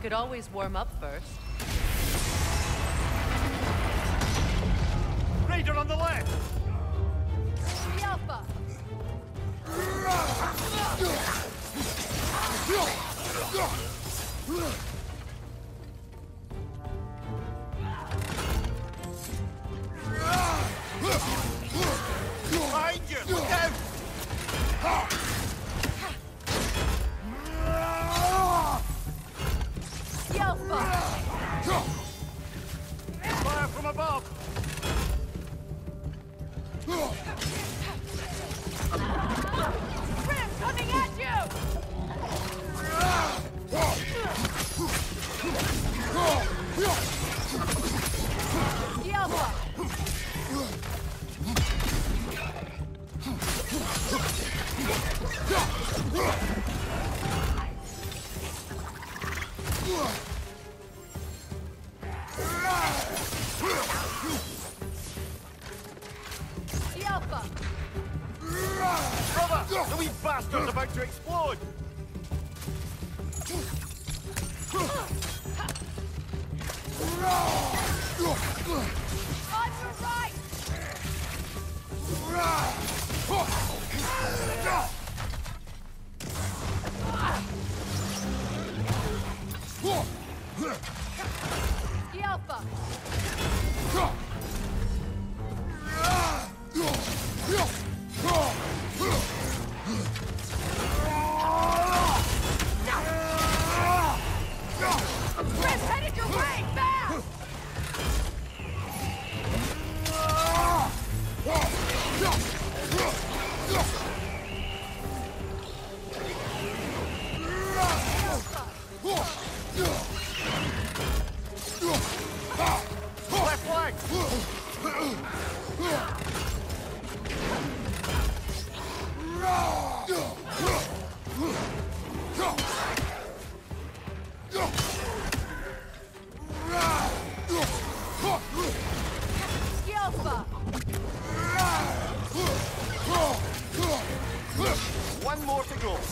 could always warm up first. Raider on the left! The Alpha! Behind you! Look out! The Alpha! Fire from above! Grim coming at you! The Alpha! The Alpha! Brother! The wee bastard's about to explode! On your right! The Alpha! Chris, headed your way! Fast! Left flank! The Alpha! One more to go.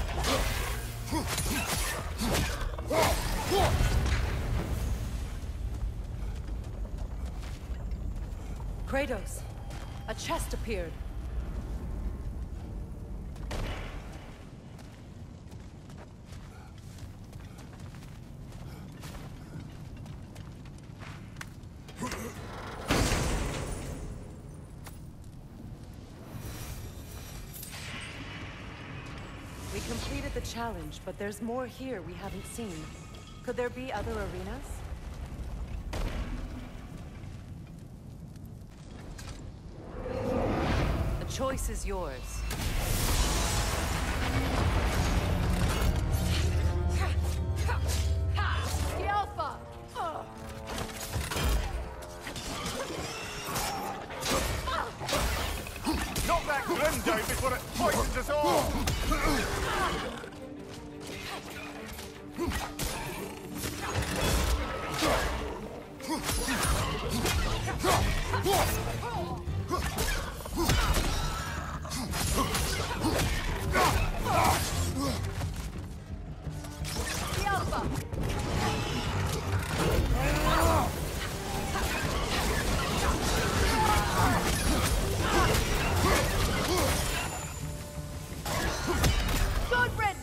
Kratos, a chest appeared. We completed the challenge, but there's more here we haven't seen. Could there be other arenas? The choice is yours. The Alpha! Knock that Grim down before it poisons us all! The Alpha! Good riddance!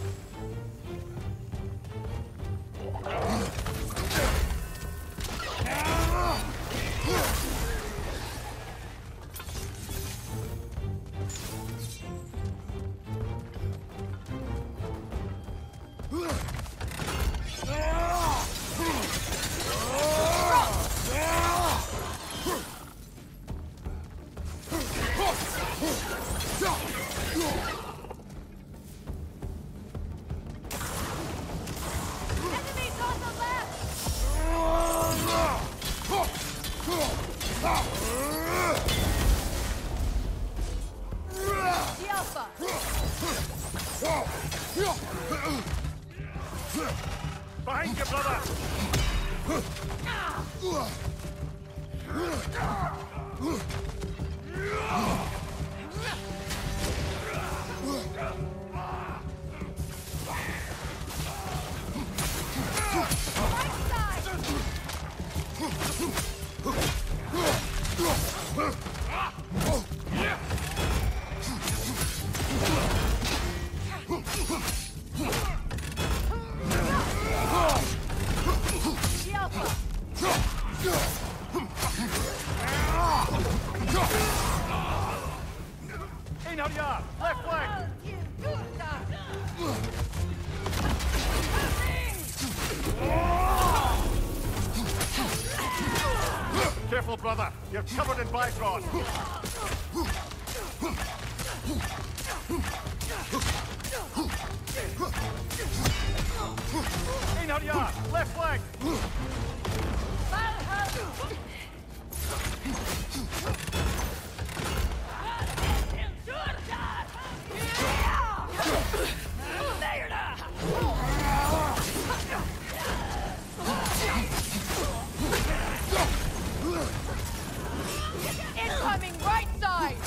Enemies on the left! The Alpha! Behind you, brother! brother. You're covered in Bifrost. Einherjar, left flank. Incoming right side!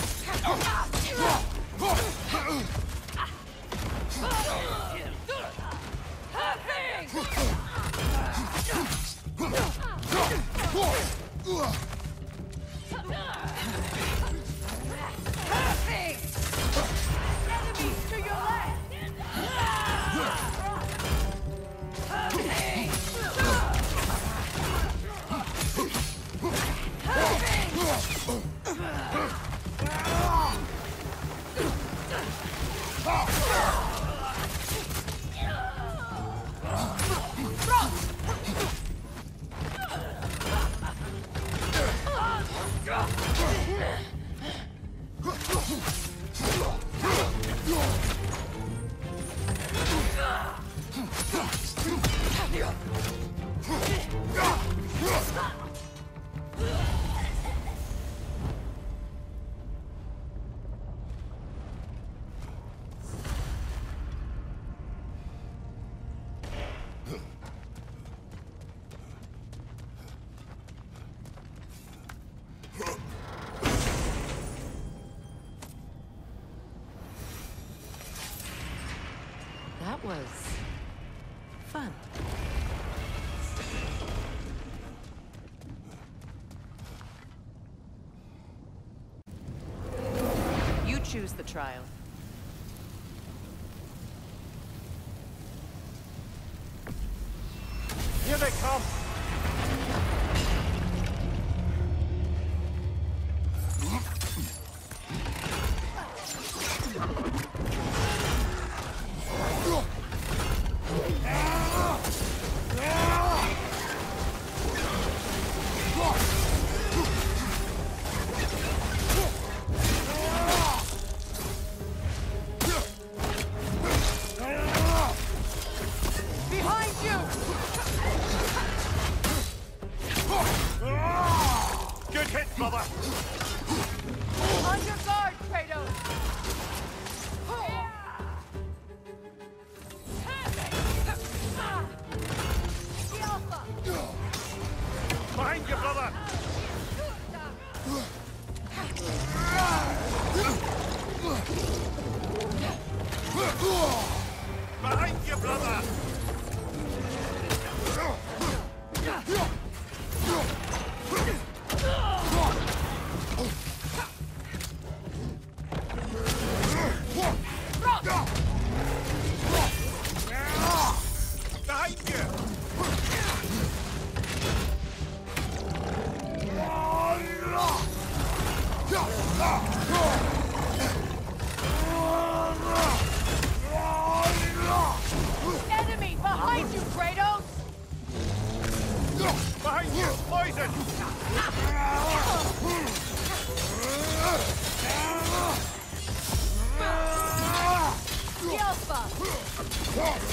Enemies to your left! That was fun. You choose the trial. Here they come. Behind you! Good hit, brother. On your guard, Kratos! The Alpha! Behind you, brother. Behind you, brother. Behind you. Enemy behind you, Kratos! Behind you, poison. The Alpha!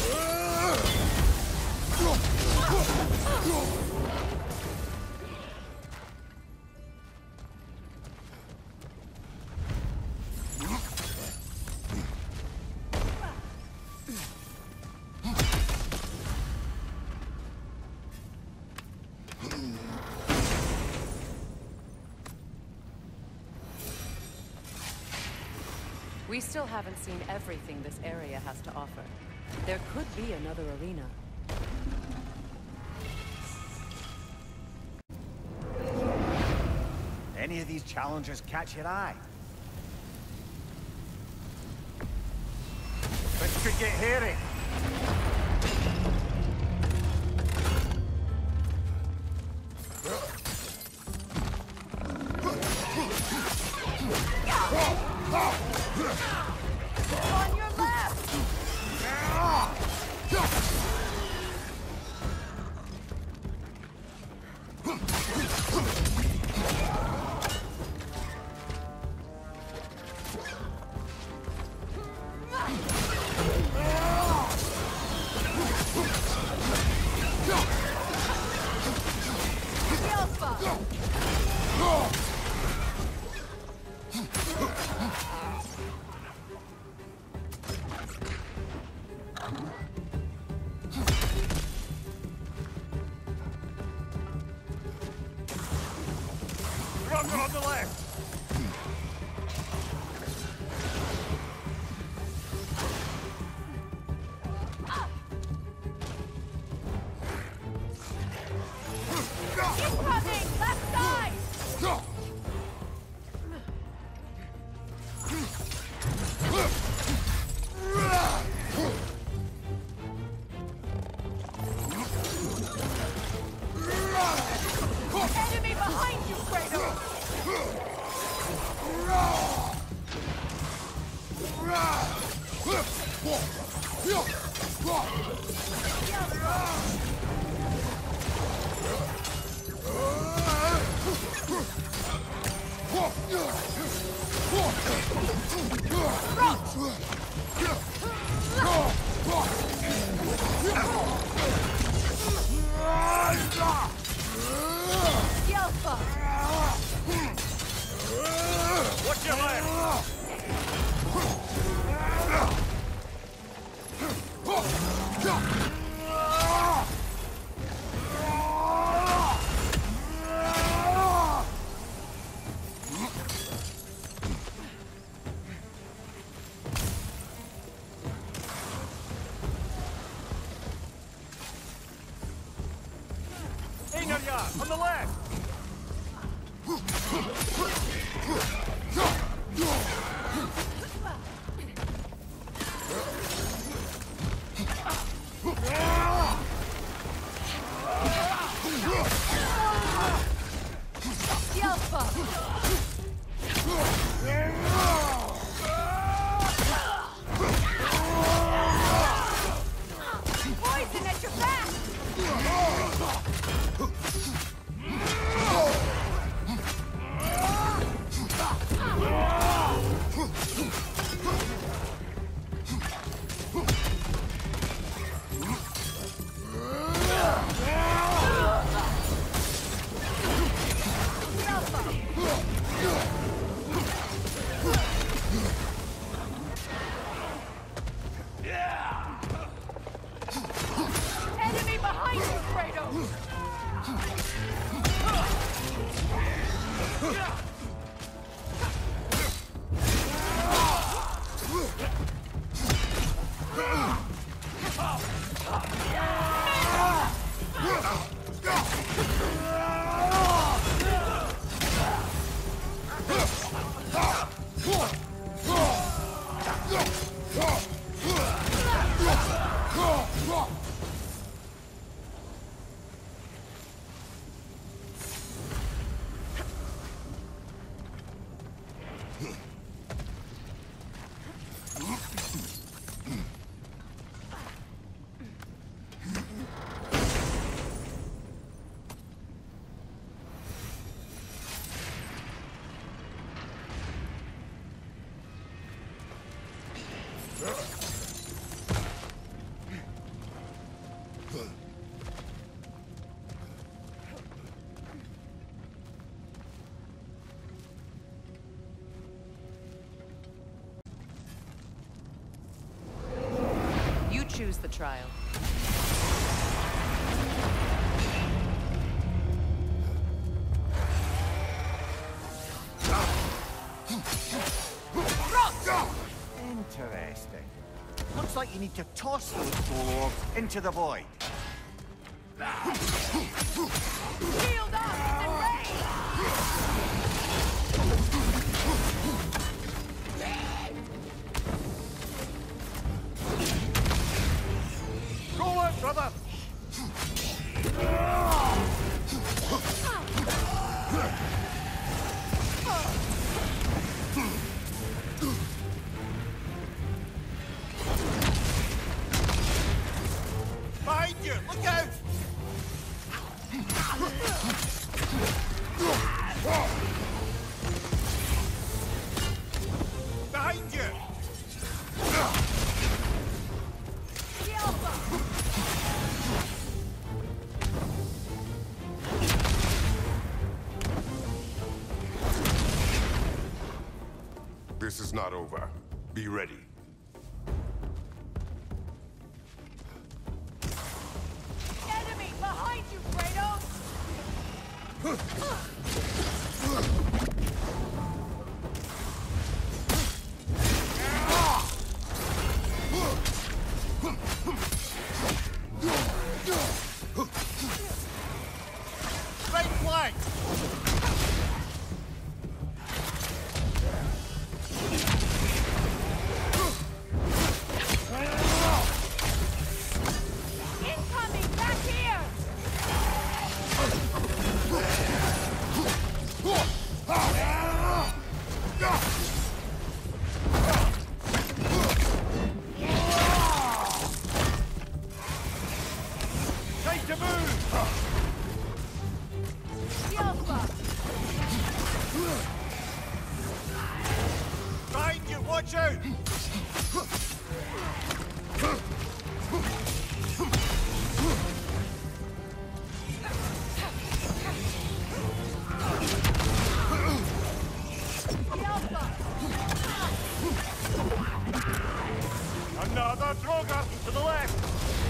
We still haven't seen everything this area has to offer. There could be another arena. Any of these challenges catch your eye? This could get hairy. On your left! Bunker on the left! Incoming! Left side! Enemy behind you, Kratos! Yelpa! Watch your left! Ingerja, on the left! Yelpa! Poison at your back! Enemy behind you, Kratos! You choose the trial. Interesting. Looks like you need to toss those bull orbs into the void. Shield up! It's in range! Go on, brother! Behind you! Look out! Behind you! This is not over. Be ready. Enemy behind you, Kratos! Right flank! Incoming! Back here! Time to move! Alpha! Behind you, watch out! Alpha! Another Drogar to the left!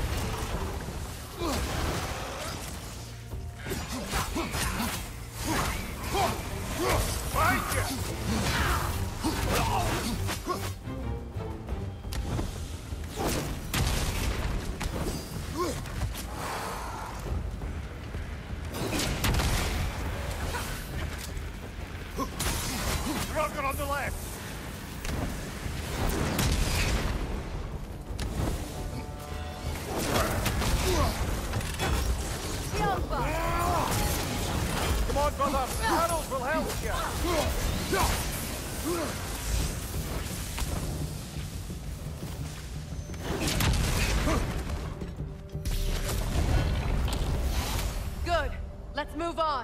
Behind you! Drogar on the left! Alpha! Come on, brother! Harold will help you! Good. Let's move on.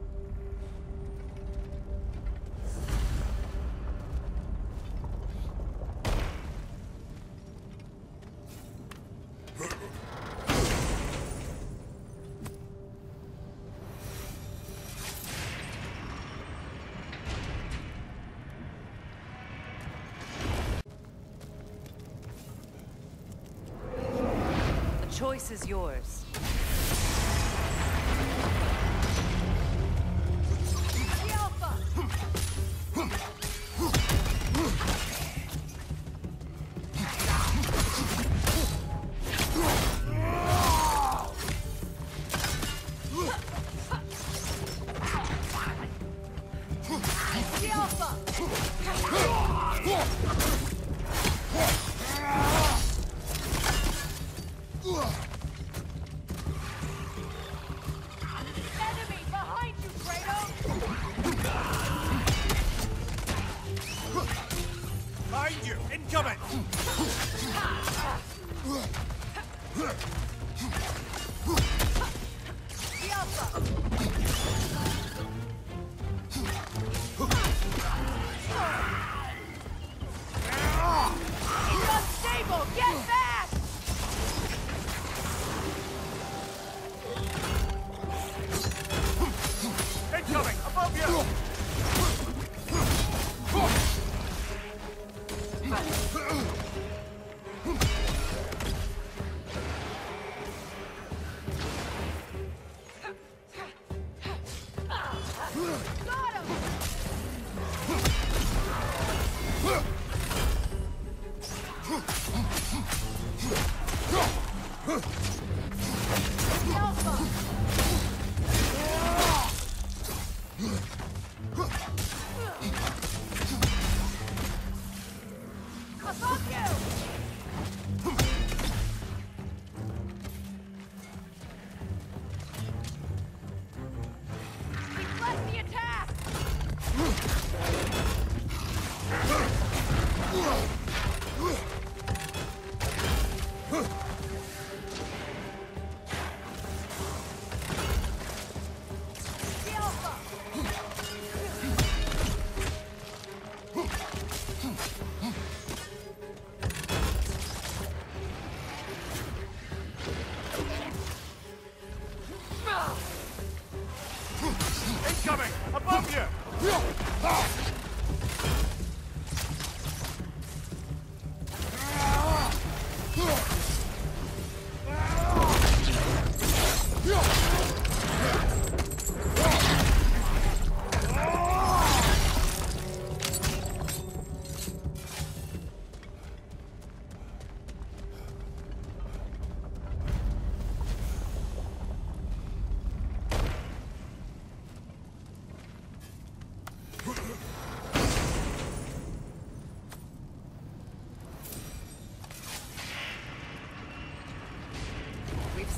The choice is yours. Alpha! Alpha! Enemy behind you, Kratos! Behind you! Incoming! Alpha! It's unstable! Get back! Incoming! Above you! Got him!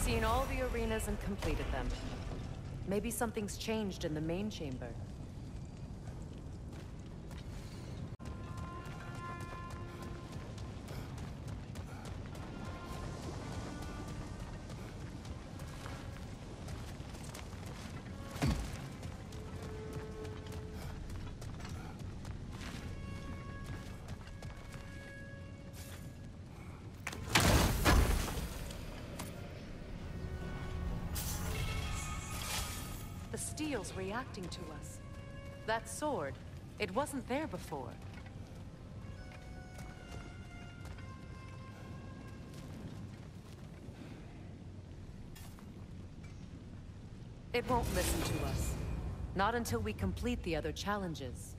seen all the arenas and completed them. Maybe something's changed in the main chamber. The steel's reacting to us. That sword, it wasn't there before. It won't listen to us. Not until we complete the other challenges.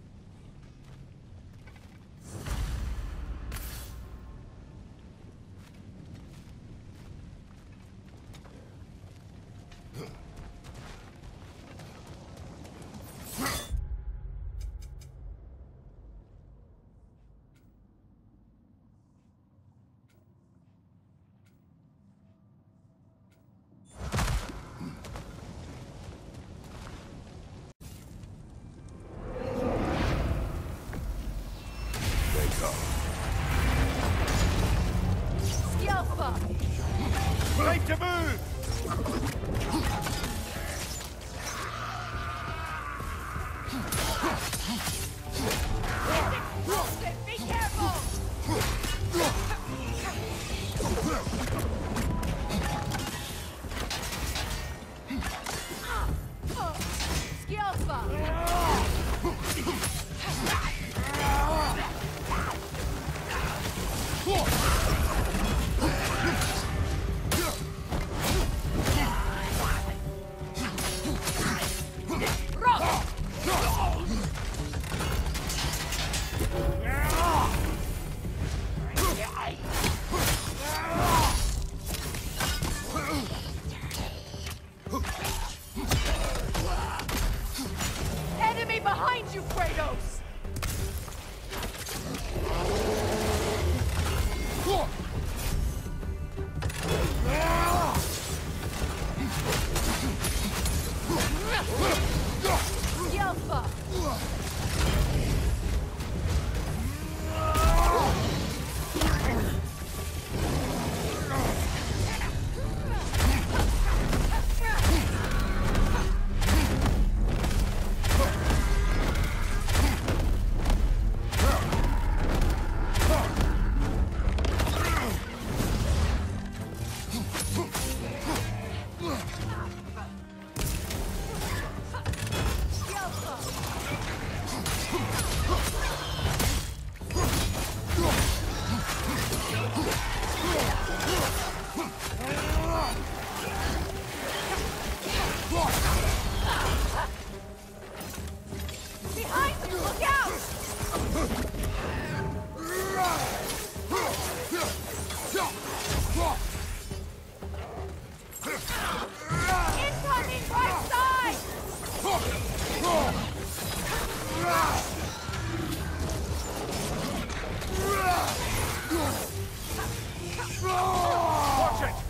Right to move! Be careful! Enemy behind you, Kratos! Yelpa! Behind you, look out! Incoming right side! Watch it!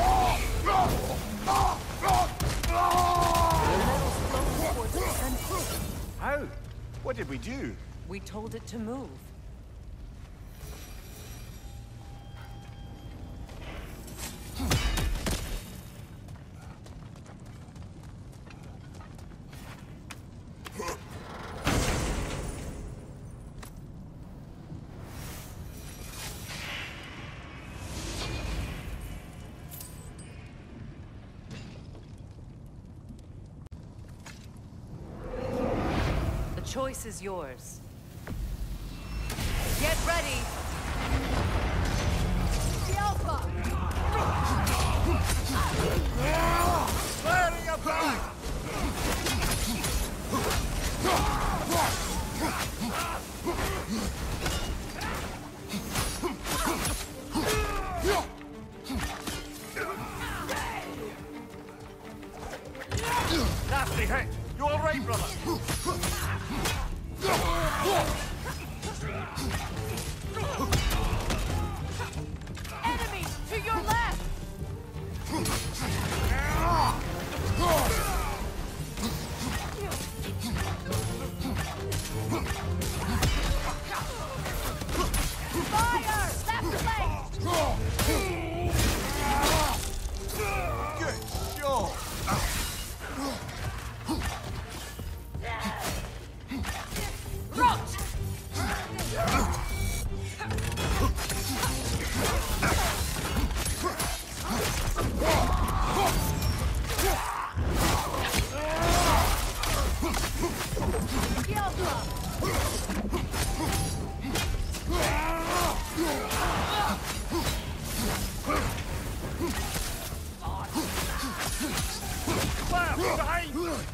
How? What did we do? We told it to move. The choice is yours. Get ready! The Alpha! Firing up back! Nasty hit! You all right, brother? Enemy to your left! Behind!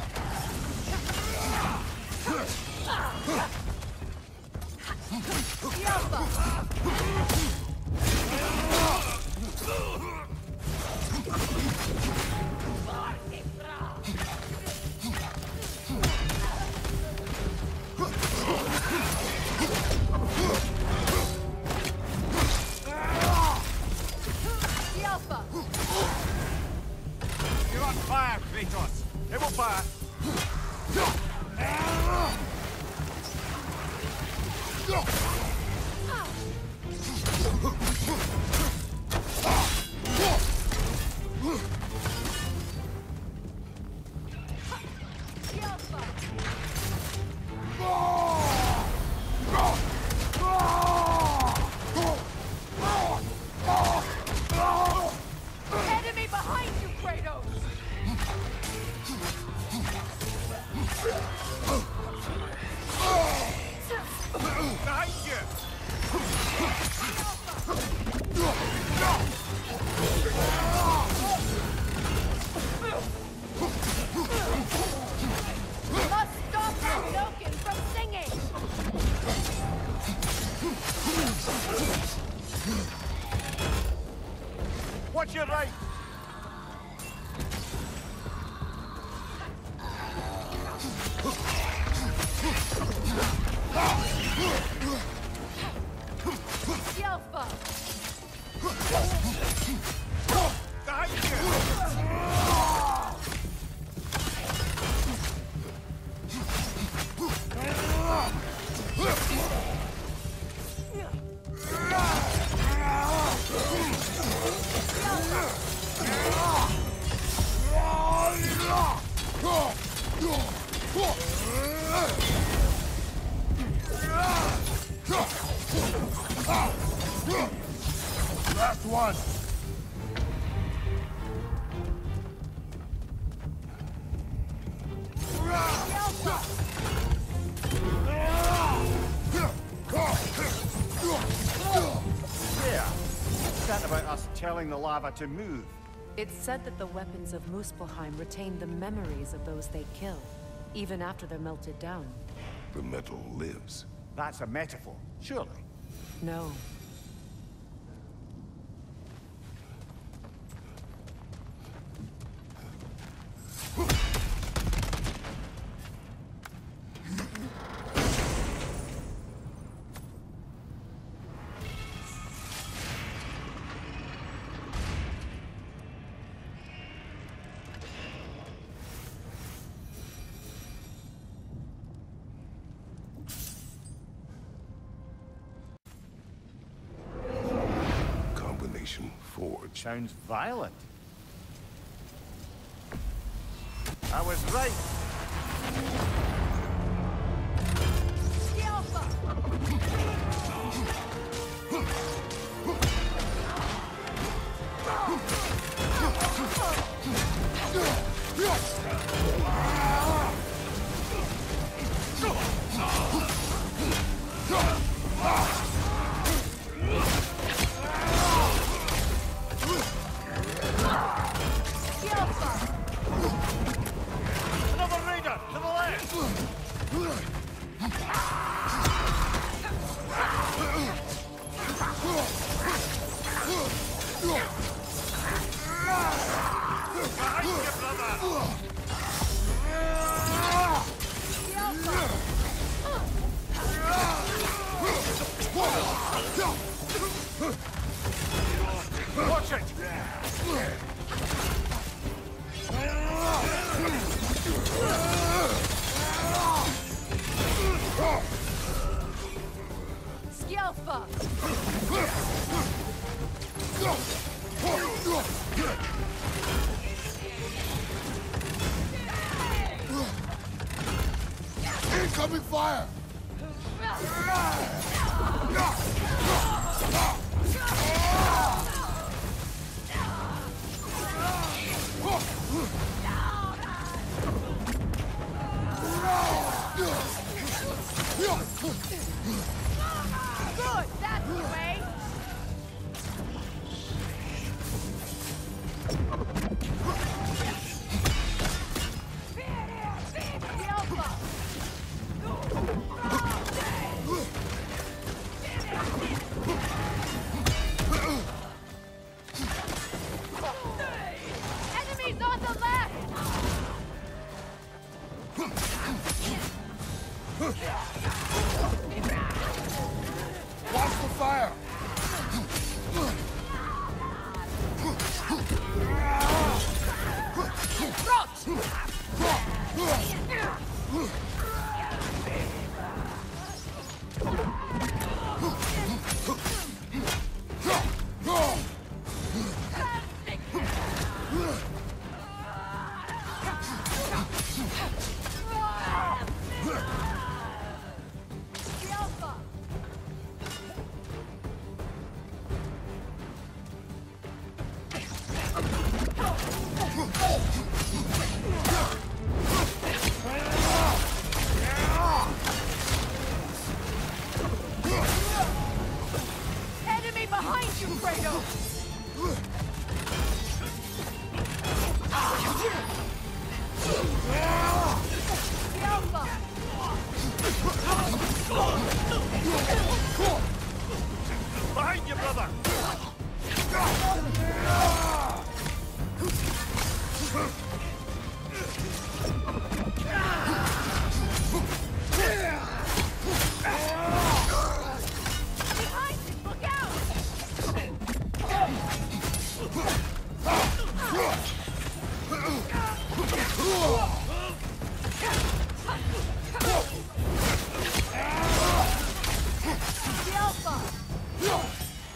The Alpha! The Alpha! You're on fire, Kratos. It will fire. The Alpha! Enemy behind you, Kratos! Behind you! You must stop Loken from singing! Watch your right! The Alpha! Behind you! Last one. The Alpha! Yeah. What's that about us telling the lava to move? It's said that the weapons of Muspelheim retain the memories of those they kill, even after they're melted down. The metal lives. That's a metaphor, surely. No. Combination forge. Sounds violent. I was right. The Alpha! The Alpha! Another raider! To the left! Behind you, brother! The Alpha! Watch it! The Alpha! Incoming fire! Good! That's the way! Watch the fire! Enemy behind you, Kratos! Alpha! Behind you, brother! Behind you! Look out! The Alpha!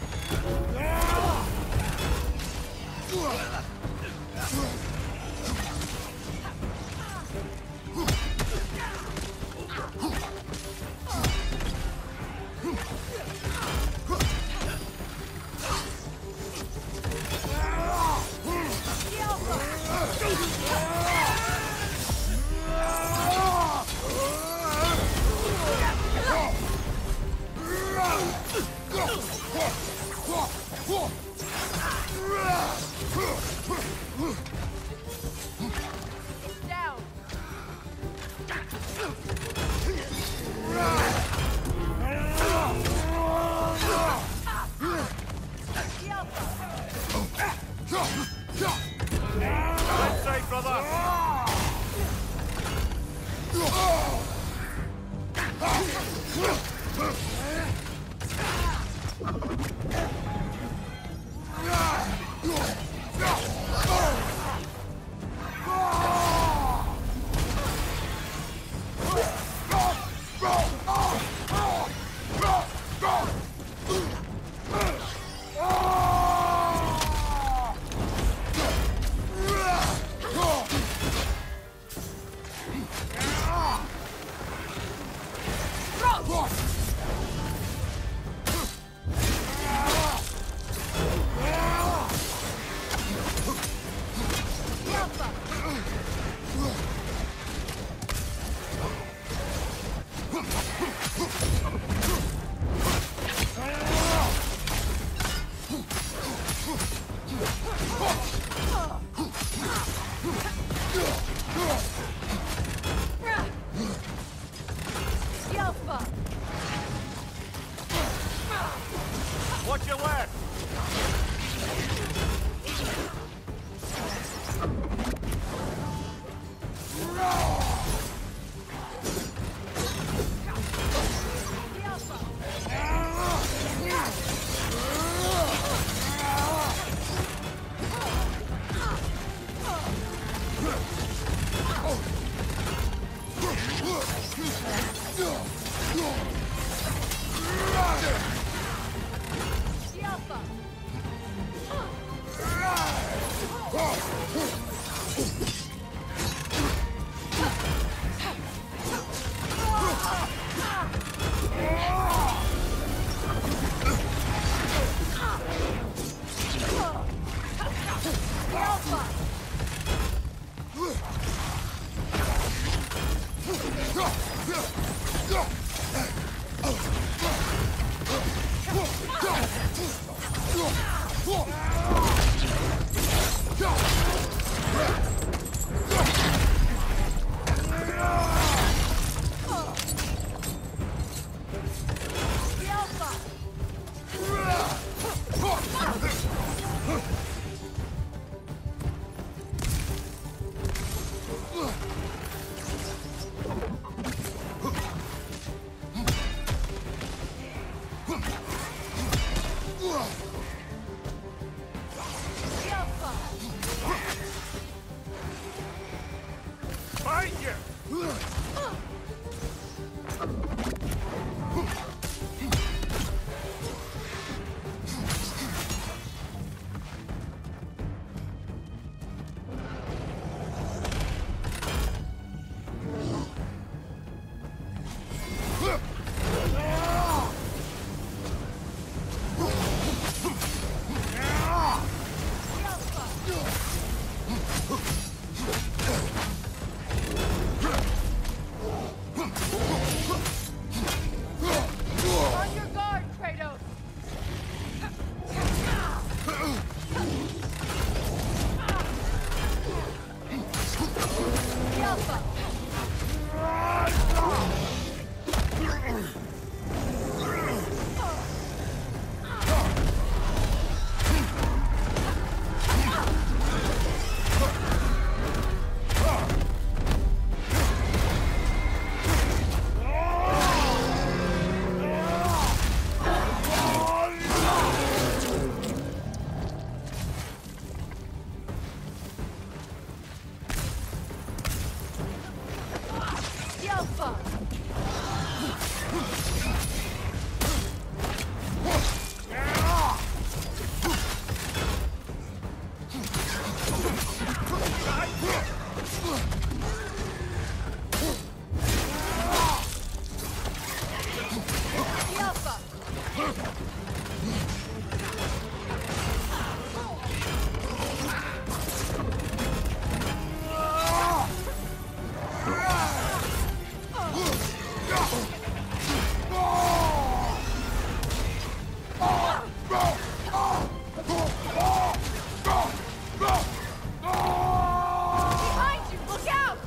The Alpha! It's down! The Alpha! Left side, brother! The Alpha! The Alpha! Watch your left! Behind you! On your guard, Kratos! Alpha! Alpha! Alpha! Behind you! Look out!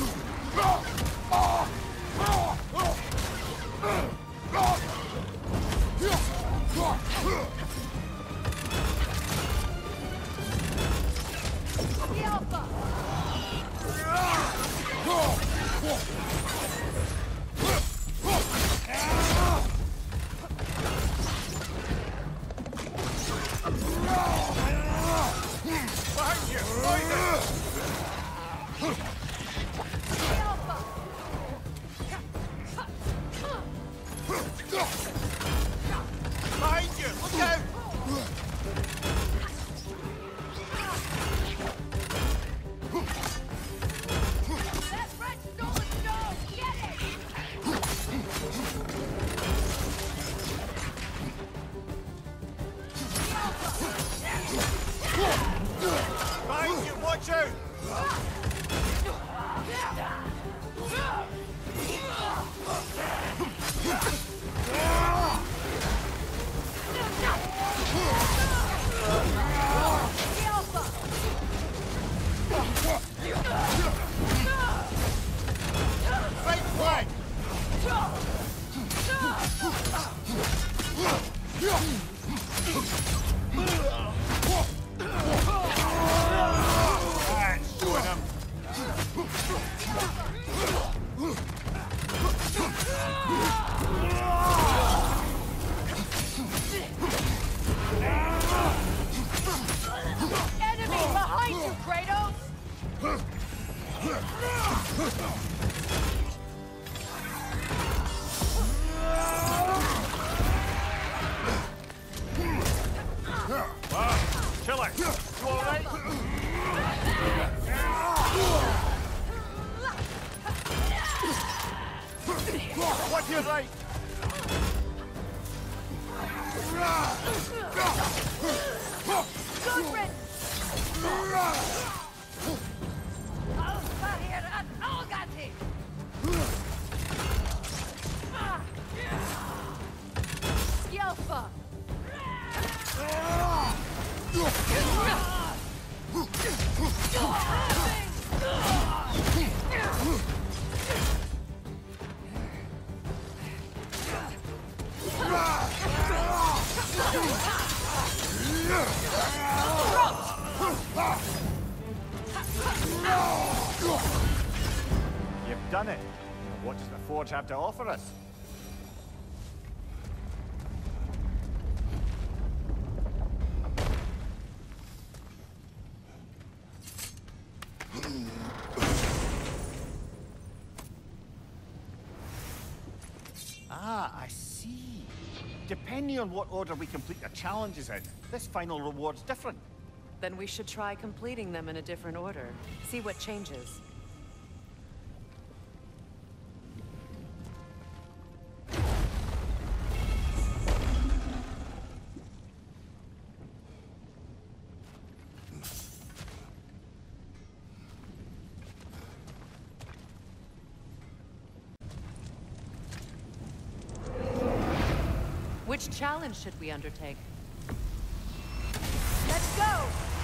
The Alpha! Behind you! Poison! The Alpha! Behind you! Look out! That red stolen stone! Get it! The Alpha! Behind you! Watch out! The Alpha! Right flank! That's doing him! Enemy behind you, Kratos! Kill it! You alright? What do you right? Gudrun! Alpha! You've done it. What does the Forge have to offer us? I see. Depending on what order we complete the challenges in, this final reward's different. Then we should try completing them in a different order. See what changes. Which challenge should we undertake? Let's go!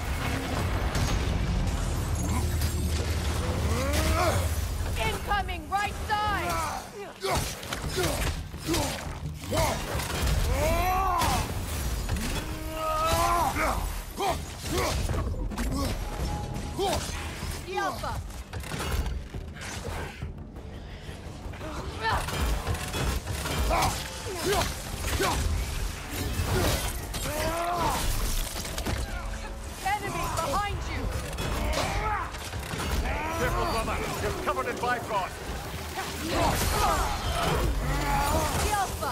Incoming right side! The Alpha! Enemy behind you! Careful, brother. You're covered in Bifrost. The Alpha!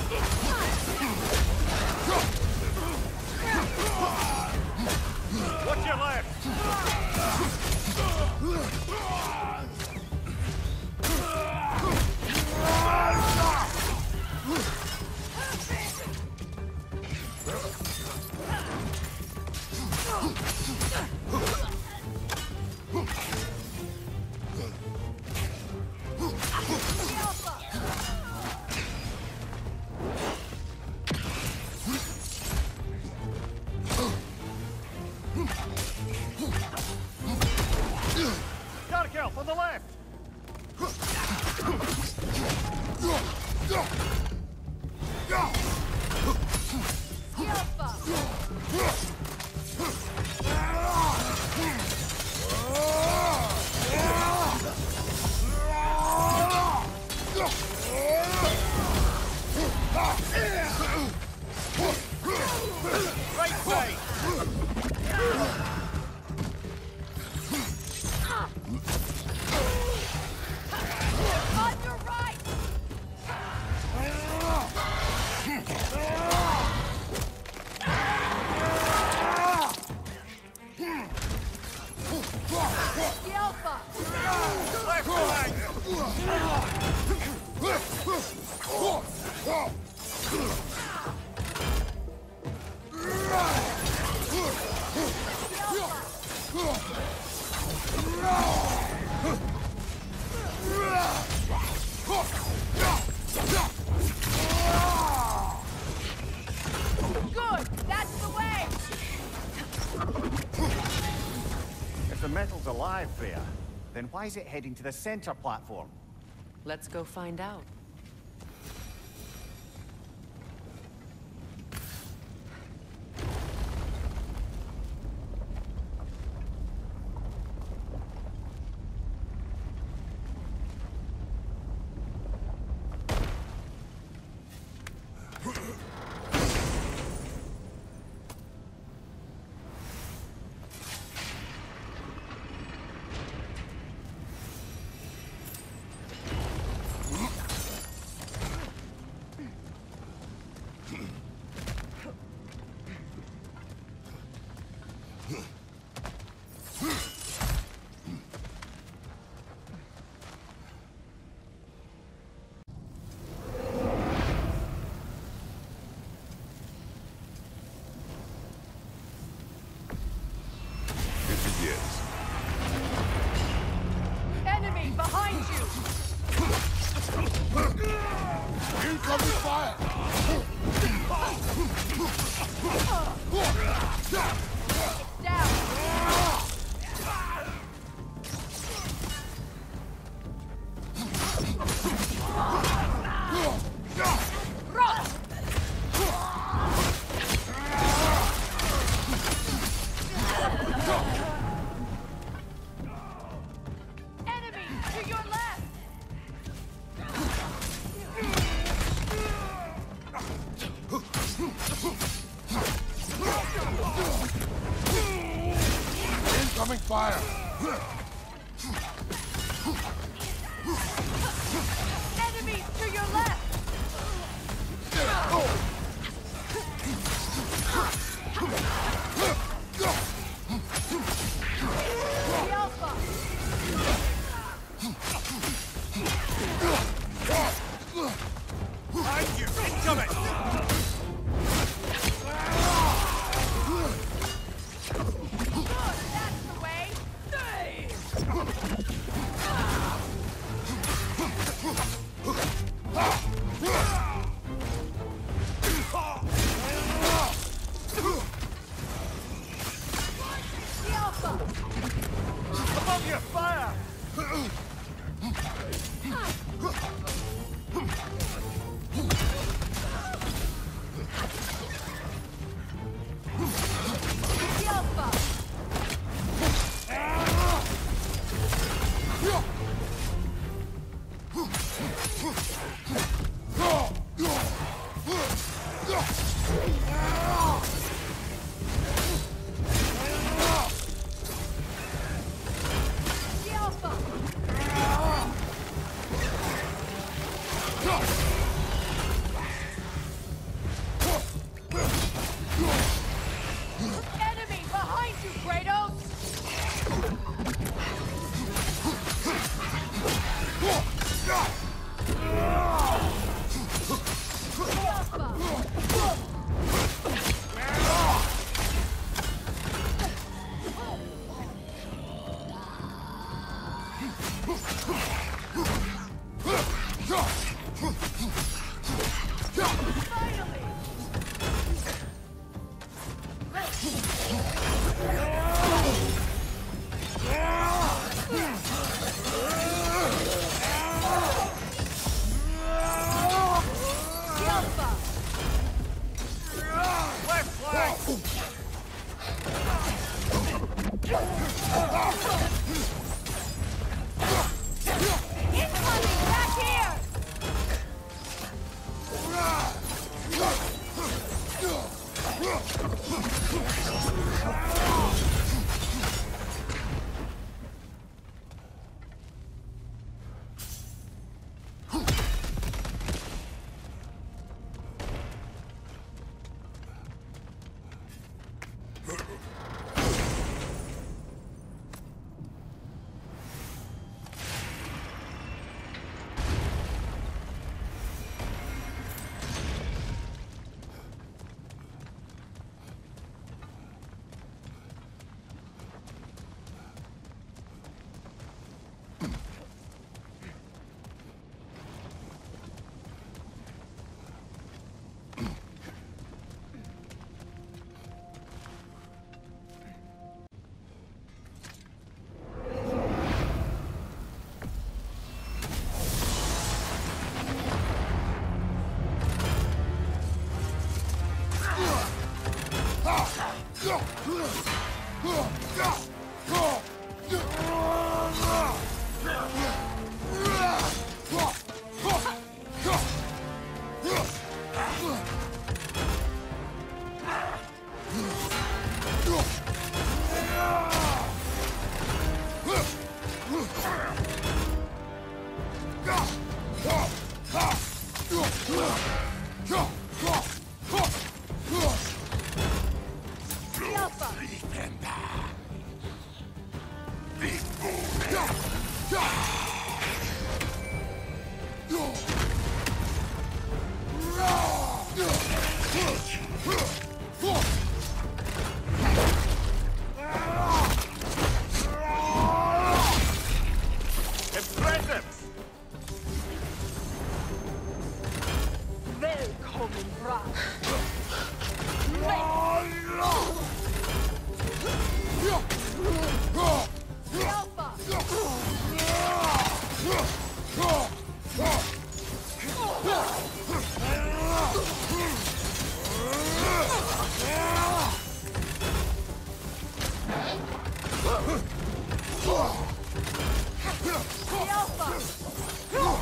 Watch your left. The Alpha! Dark Elf on the left. The Alpha! Right side. On your right! The Alpha! Left flank. Good! That's the way! If the metal's alive there, then why is it heading to the center platform? Let's go find out. Enemy behind you! Incoming fire! Down! Run! Enemy to your left! Incoming fire! Enemies to your left! Behind you! Incoming! That's the way! The Alpha! Above you, fire! The Alpha! The Alpha! Enemy behind you, Kratos! The Alpha! Finally! The Alpha! Left flank! Incoming! Back here! The Alpha! Impressive! Välkommen fram! The Alpha! The Alpha!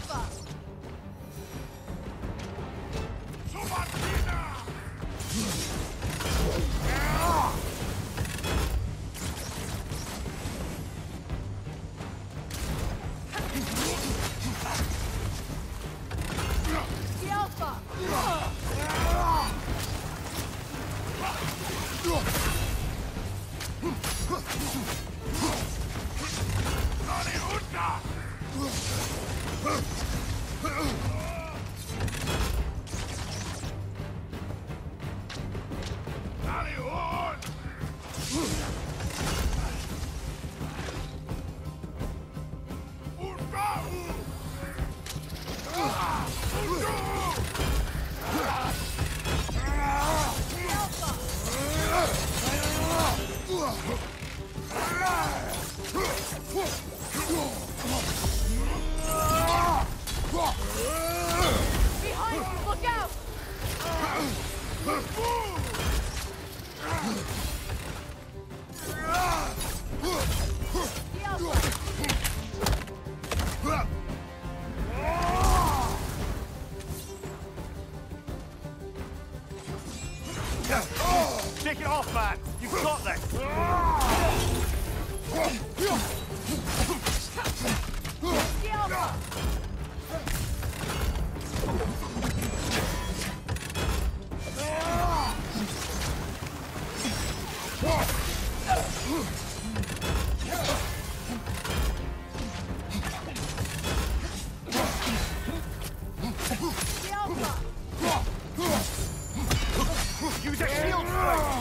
Alpha! The Alpha! Behind you! Look out! The Alpha! Take it off, man! You've got this! The Alpha! The Alpha! Use a shield strike!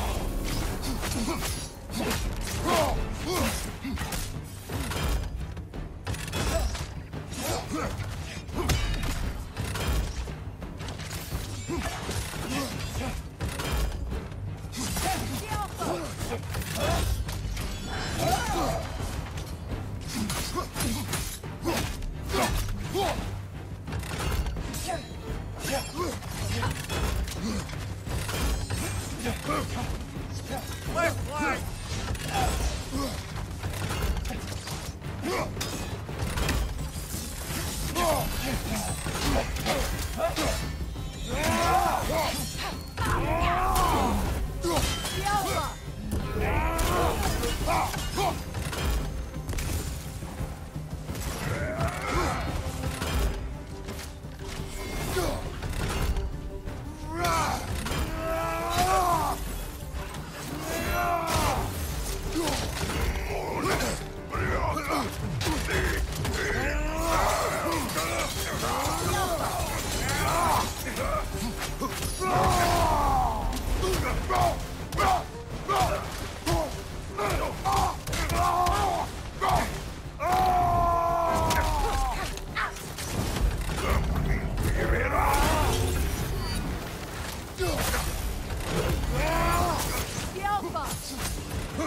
The Alpha! Left flank! The Alpha! The Alpha!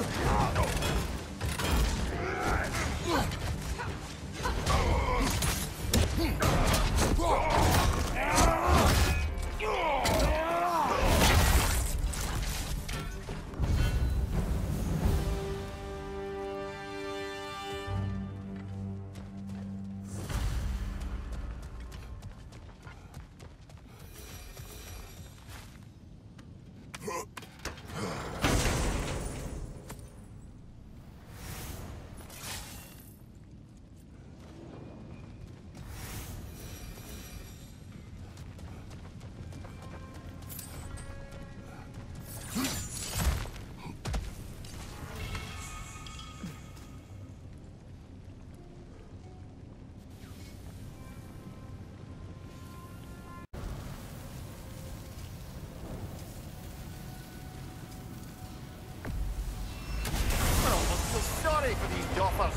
Sorry for these doffers.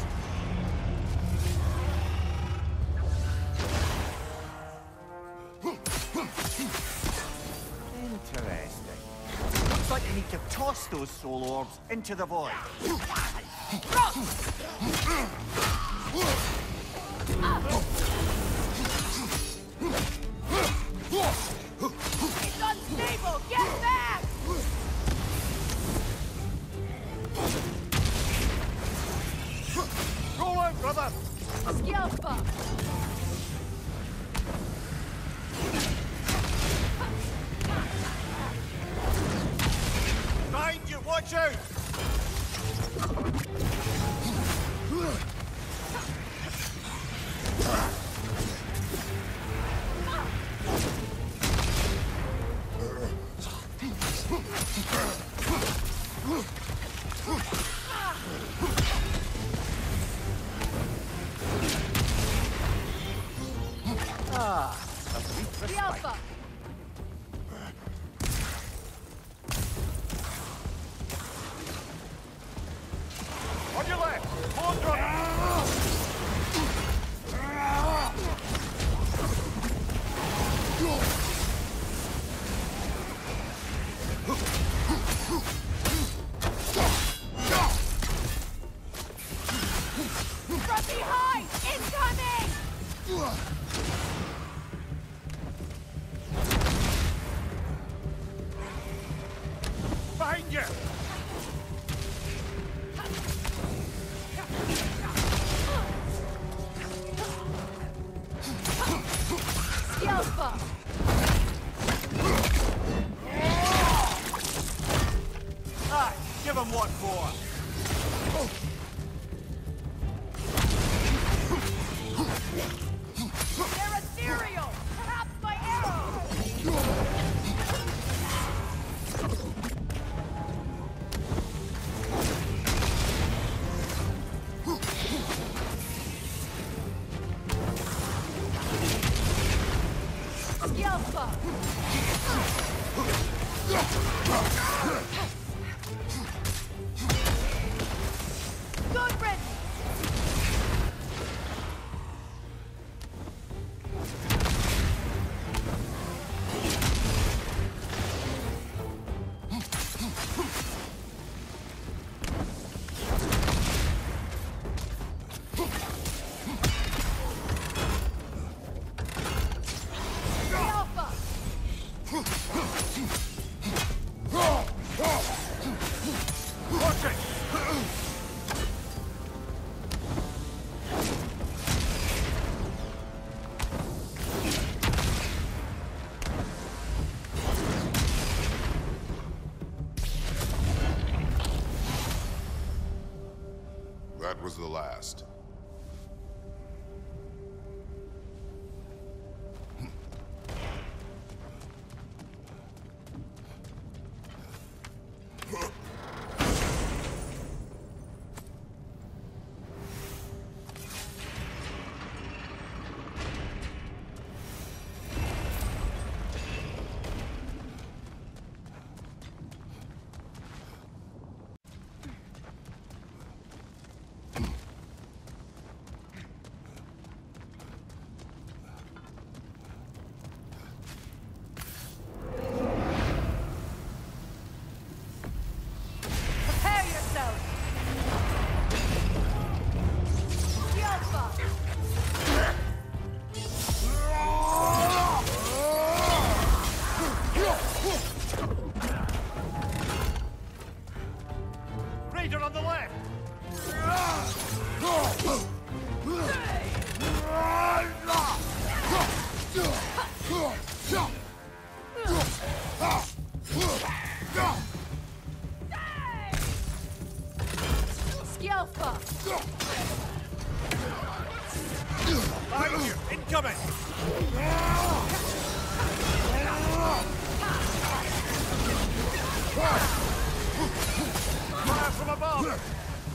Interesting. Looks like you need to toss those soul orbs into the void. It's unstable! Get back! Roll out, brother! The Alpha! A brief The respite. Alpha! On your left! Hold on! From behind! Incoming! Behind you! The Alpha! Ah, give him what for. They're ethereal! Perhaps my arrow! The Alpha! Good riddance! The Alpha! Watch it! That was the last. Prepare yourself! The Alpha! Raider on the left! Alpha! Behind you! Incoming! Fire from above!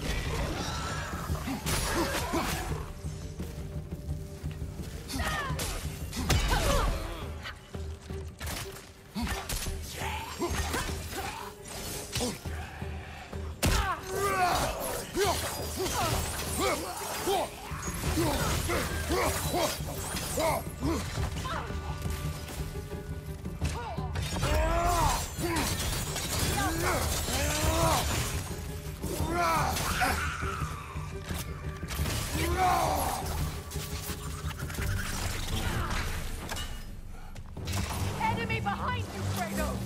Enemy behind you, Kratos!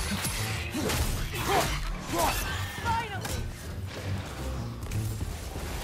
Fire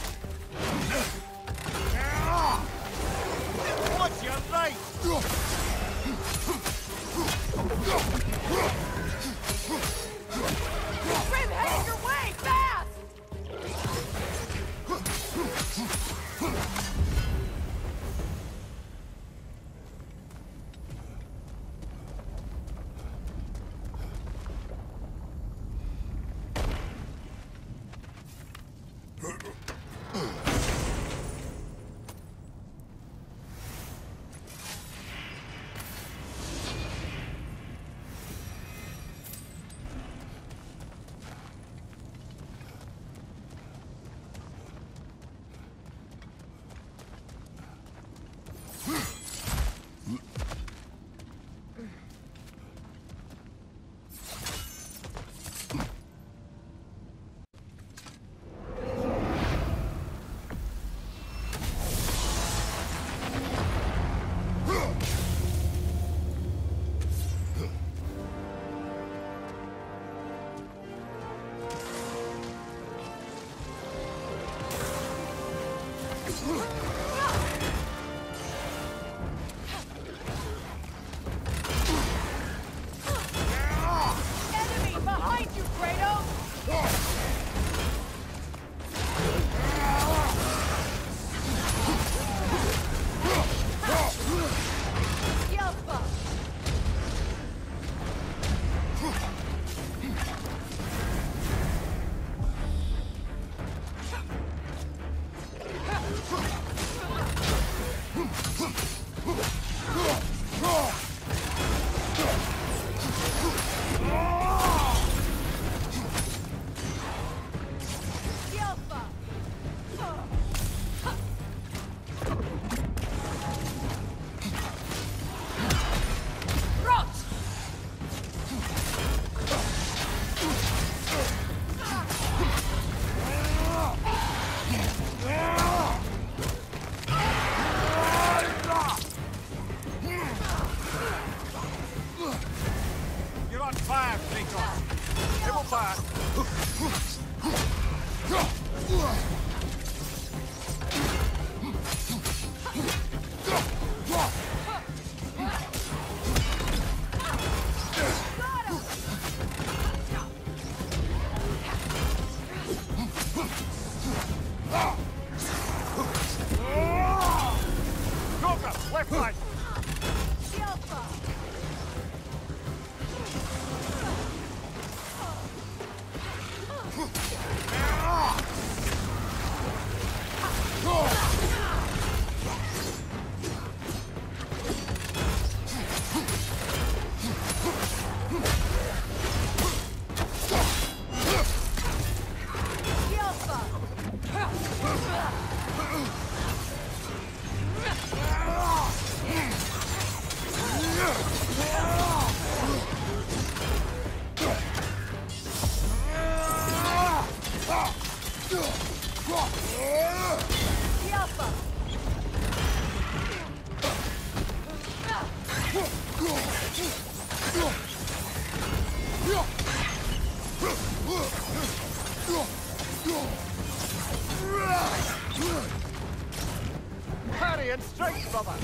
Ready and strike, brother!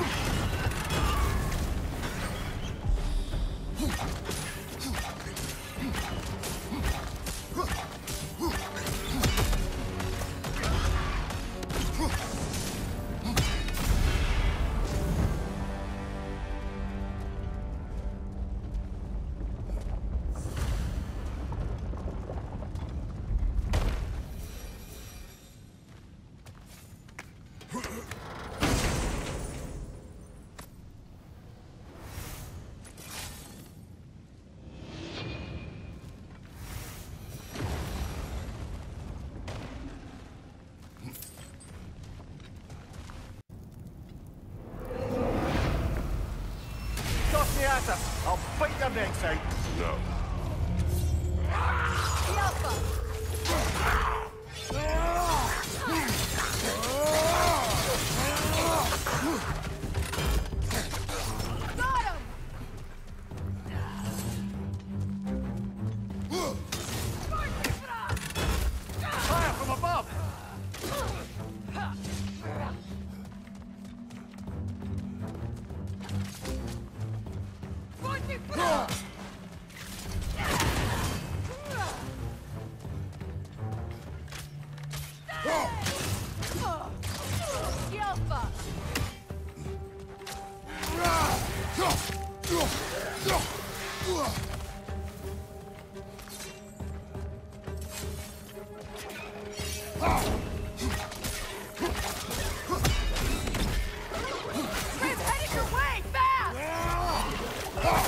I'll bite your necks out. No. Got him! Fire from above! He's headed your way! Fast!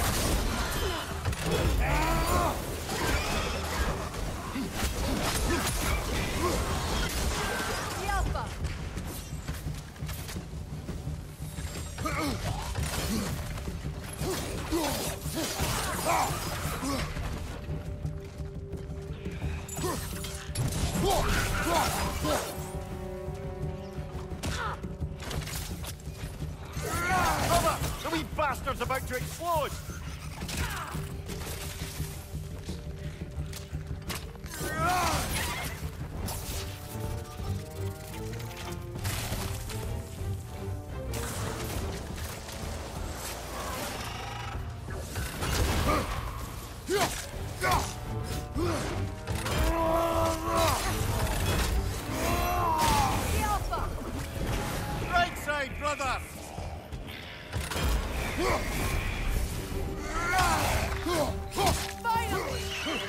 Alpha! Brother! The wee bastard's about to explode! Alpha! Right side, brother! Finally!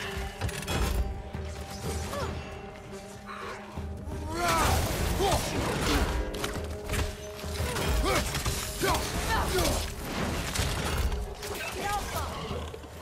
Alpha!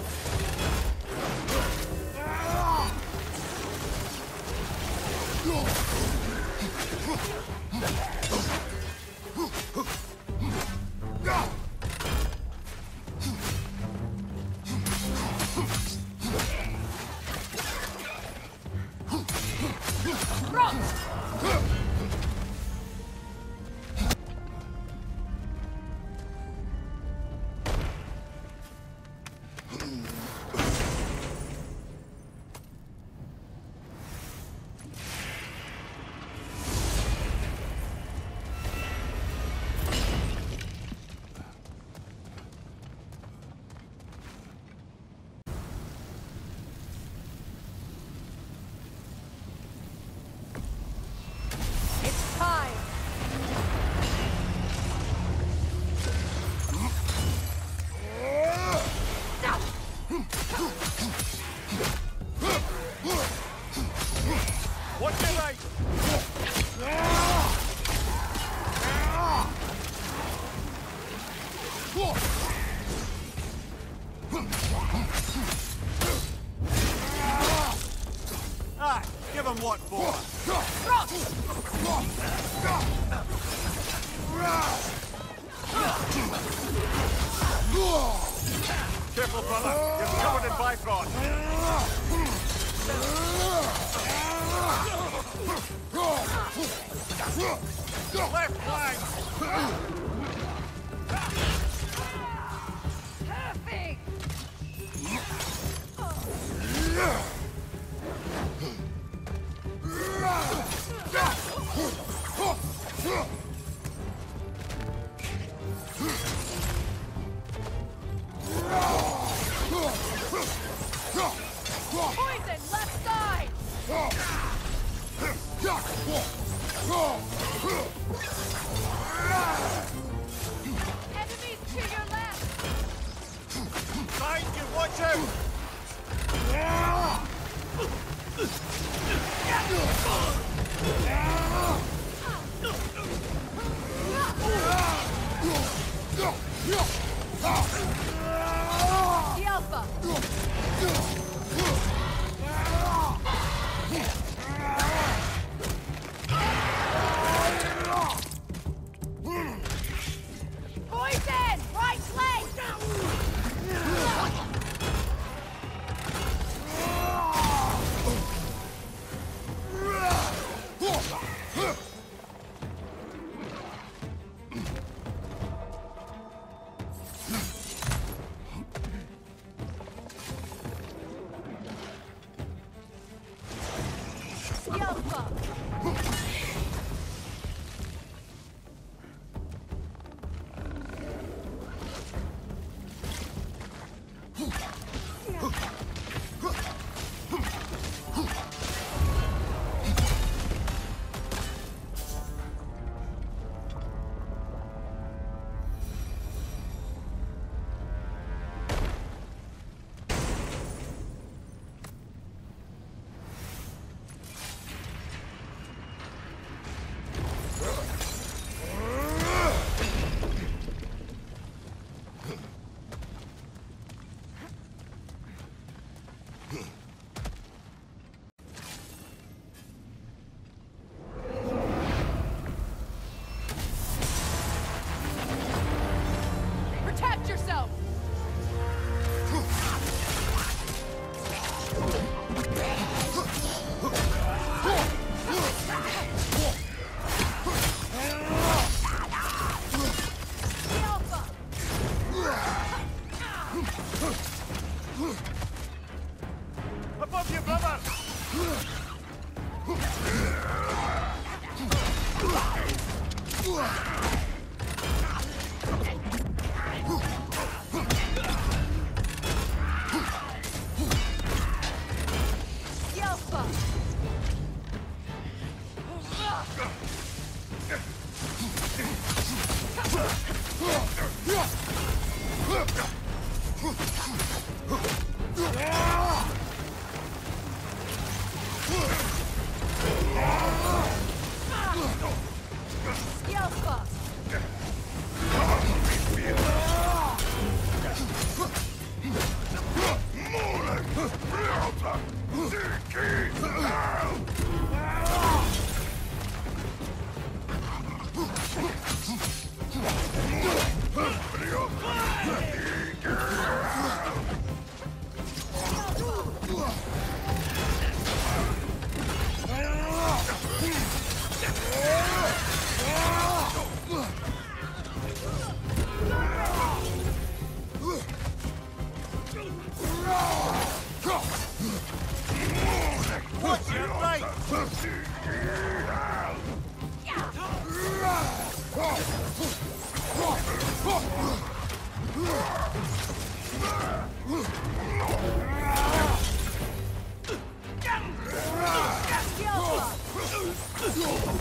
It's time! Watch your right! Ah, give him what for! Careful, brother! You're covered in Bifrost! Left flank! Perfect! Watch out! The Alpha! Poison! Right leg! The Alpha! Protect yourself! The Alpha! Above you, brother! The Alpha! The Alpha! Watch your right! The Alpha!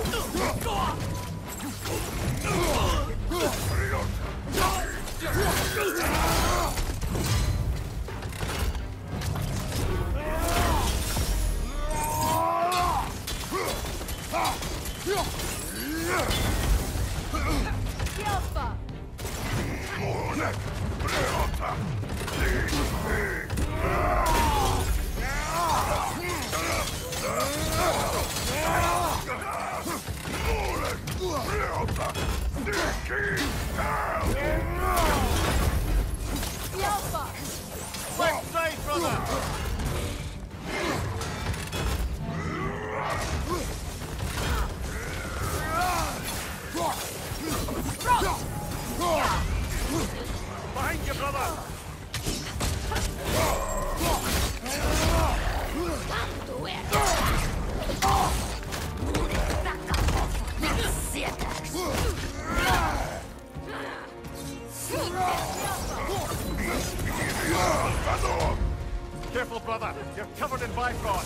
The Alpha! The Alpha! Left side, brother! Behind you, brother! Careful, brother! You're covered in Bifrost!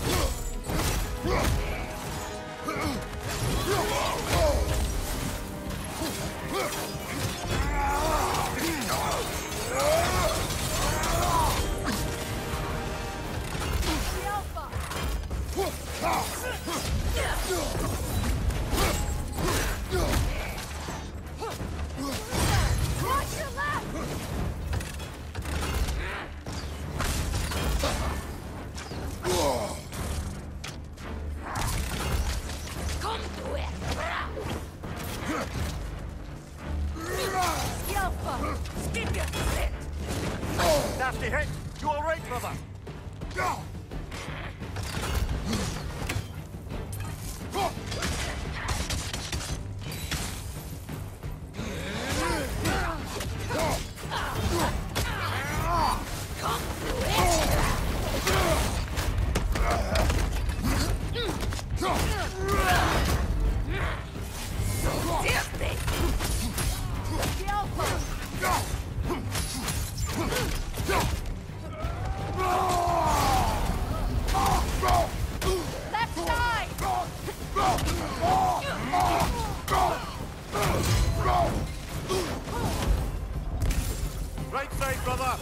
Nasty hit! You alright, brother? Right side, brother!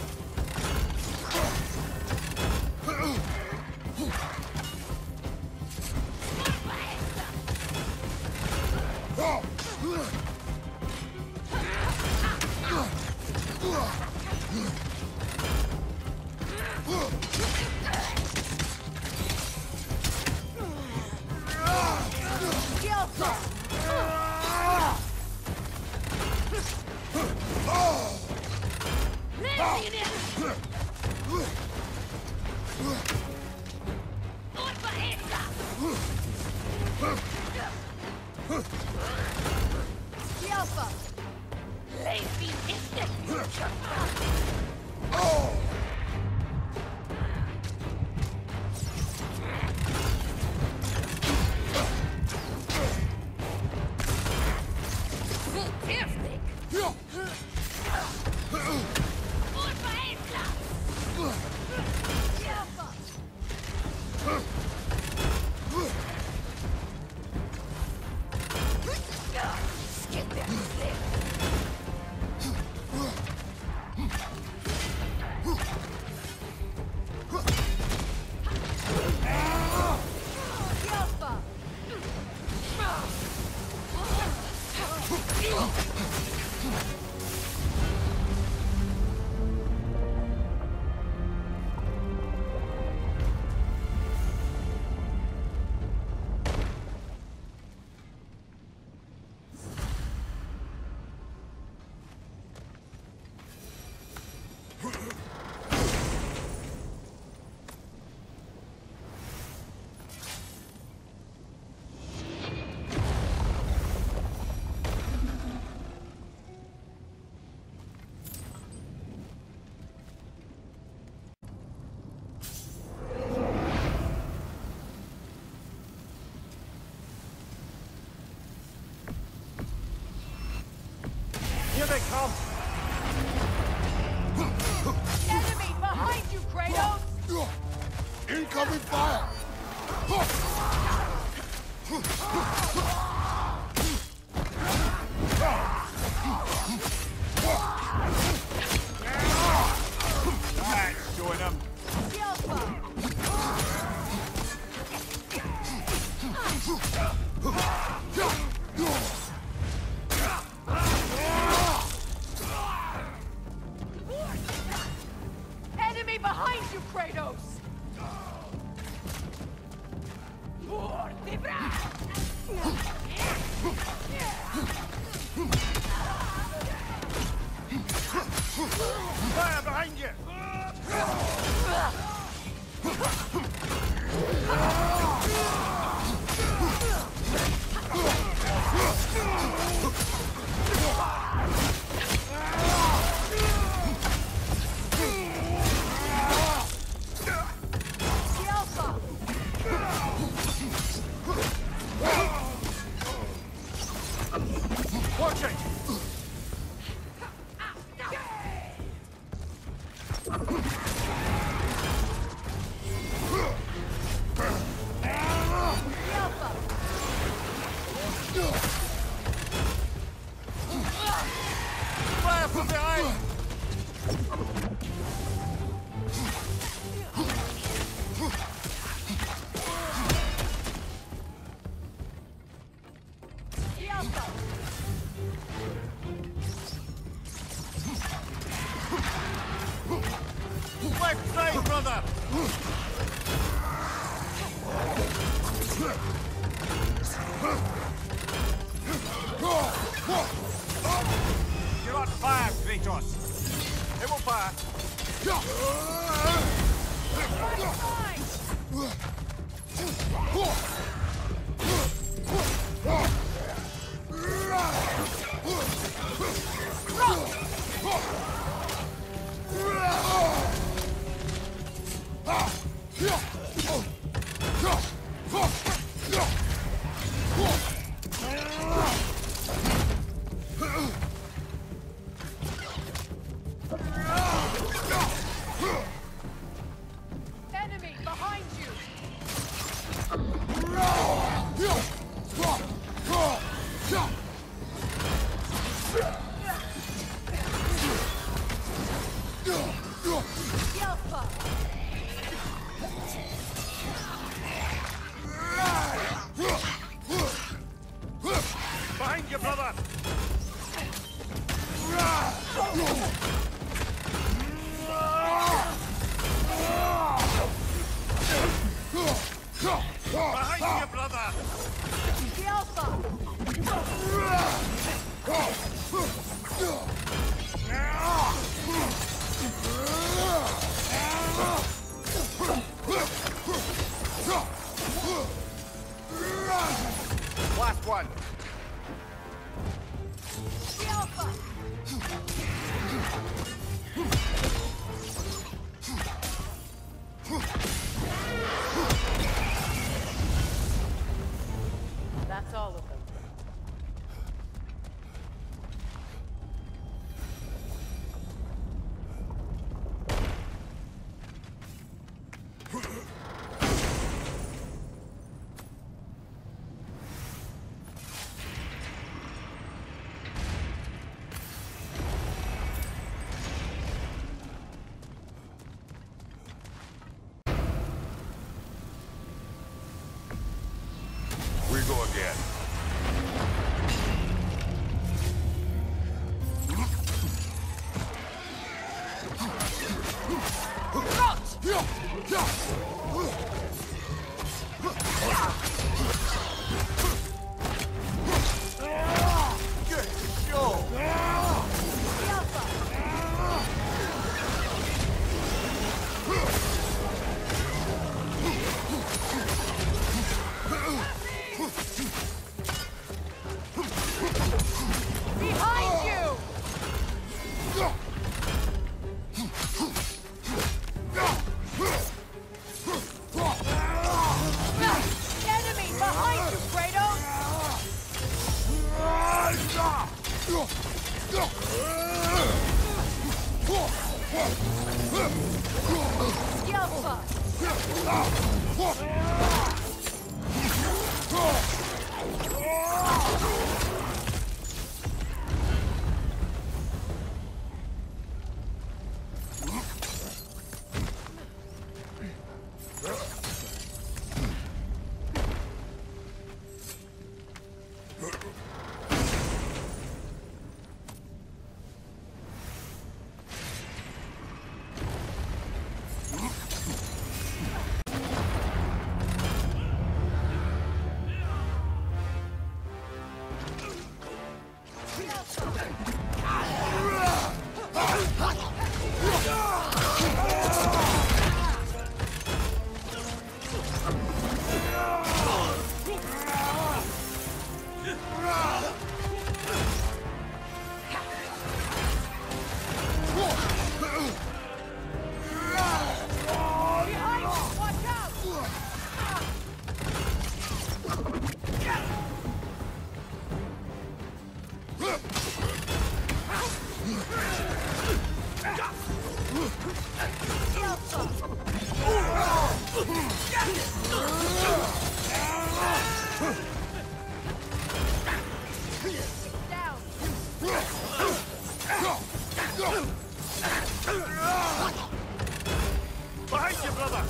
Here they come! Enemy behind you, Kratos! Incoming fire! That's showing him! Enemy behind you, Kratos! Fire behind you! Watch it! Fire from behind! Left side, brother! You're on fire, Kratos! It will pass. Enemy behind you! Yelpa! Behind you, brother! Behind you, brother! Yelpa! Last one. Yelpa! That's all of them. We go again. Good show. Behind you! Enemy behind you, Kratos! Yelpa! Behind you! Watch out! Down! Behind you, brother!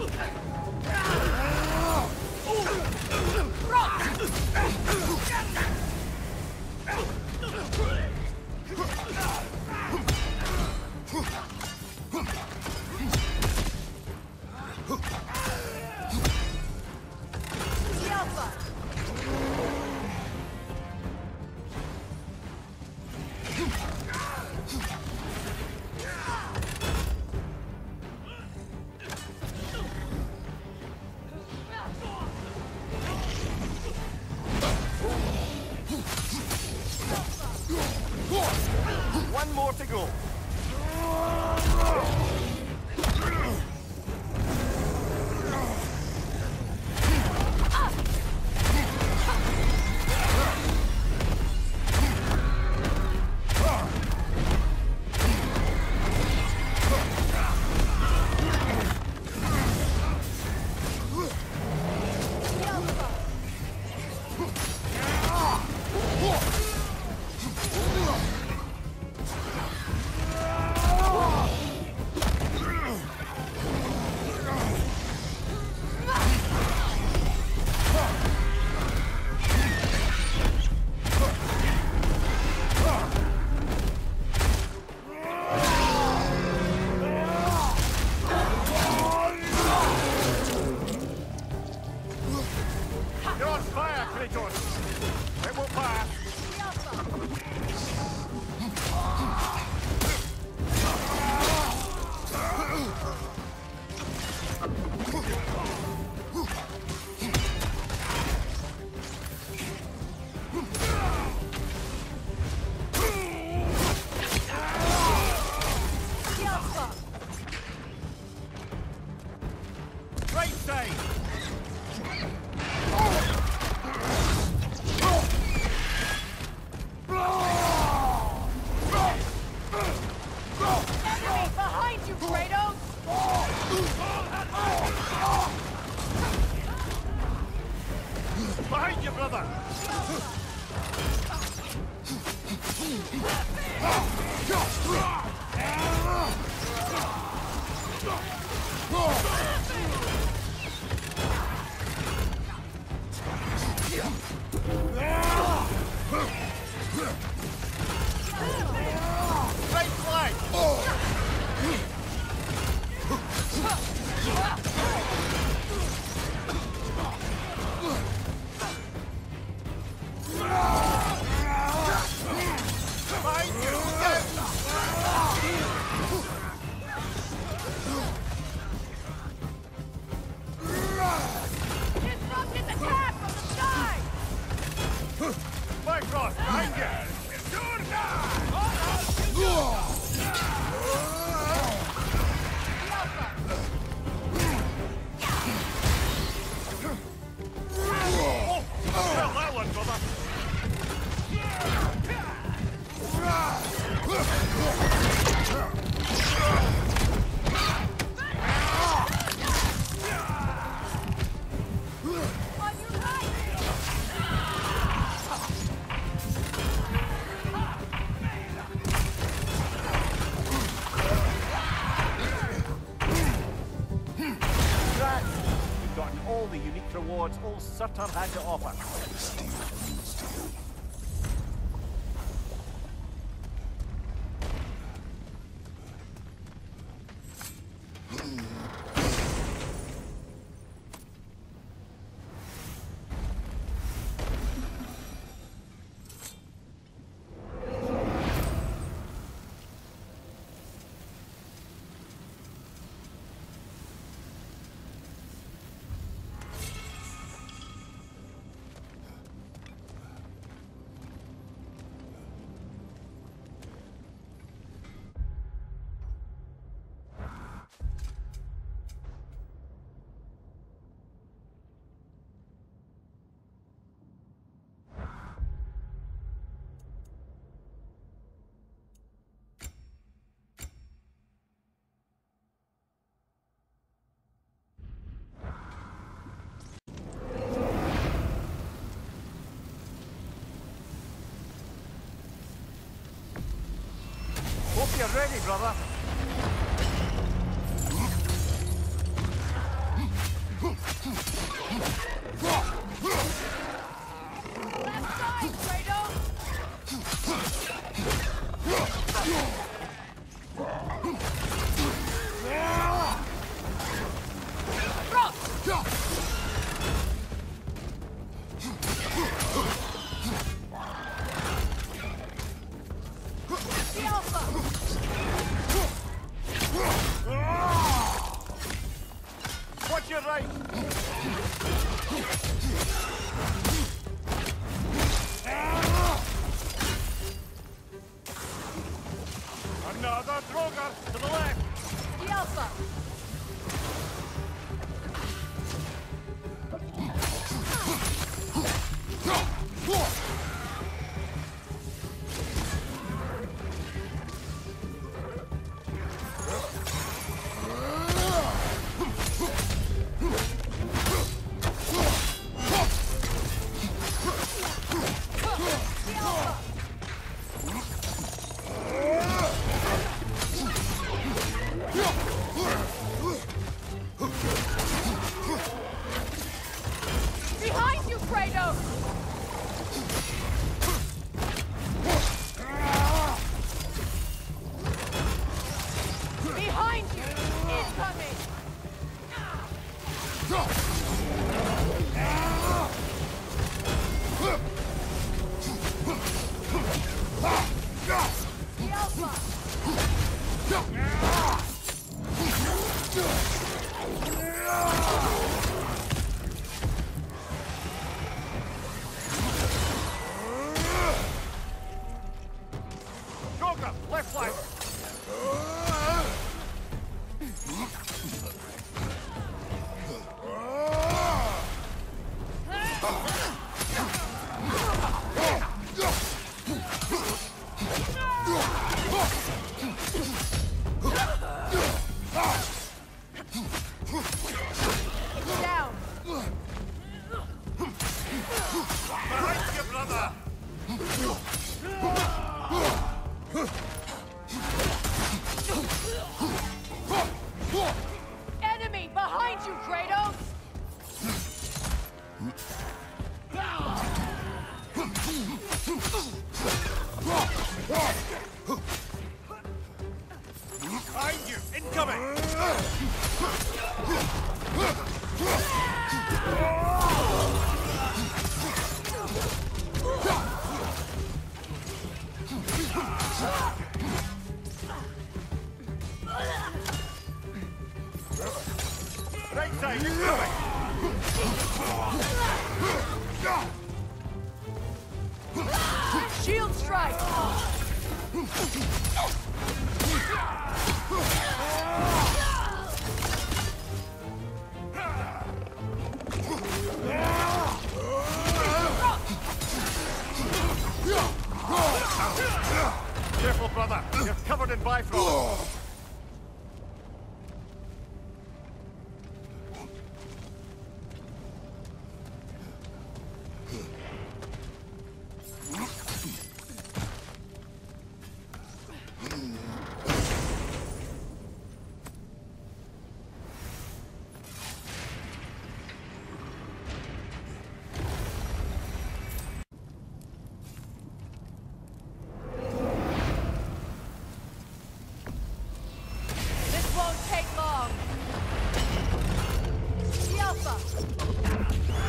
One more to go. You're on fire, Kratos! It won't pass! Right side! Enemy behind you, Kratos! Behind you, brother! Right flank! Behind you! Disrupt his attack from the side! Bifrost, behind you! Oh, well, that one, brother! On your right! Congrats! You've gotten all the unique rewards old Surtur had to offer. Hope you're ready, brother. Behind you! Incoming! The Alpha! Joker, left flank! Down! Behind you, brother! Enemy behind you, Kratos! Behind you! Incoming! Right side, incoming! Shield strike! Careful, brother. You're covered in Bifrost. This won't take long! The Alpha!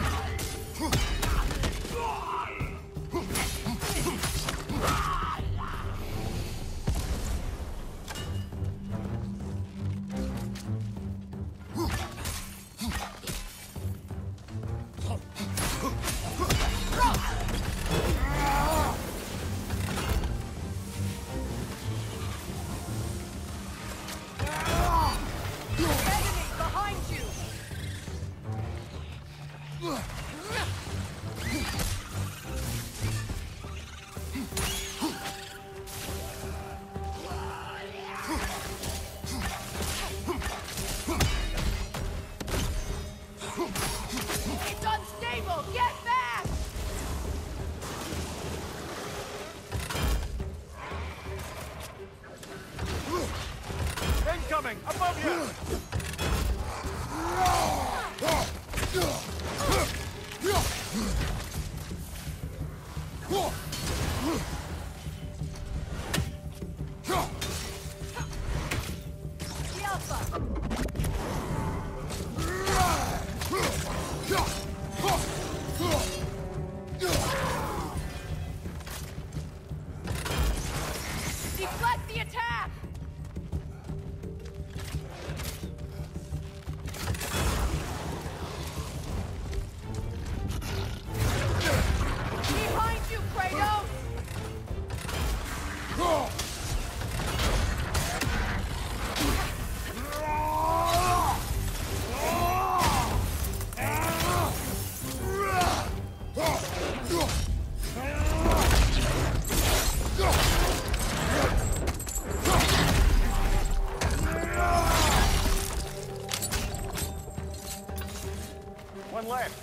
Enemy behind you! It's unstable! Get back! Incoming! Above you! The Alpha! Deflect the attack! Behind you, Kratos! One left.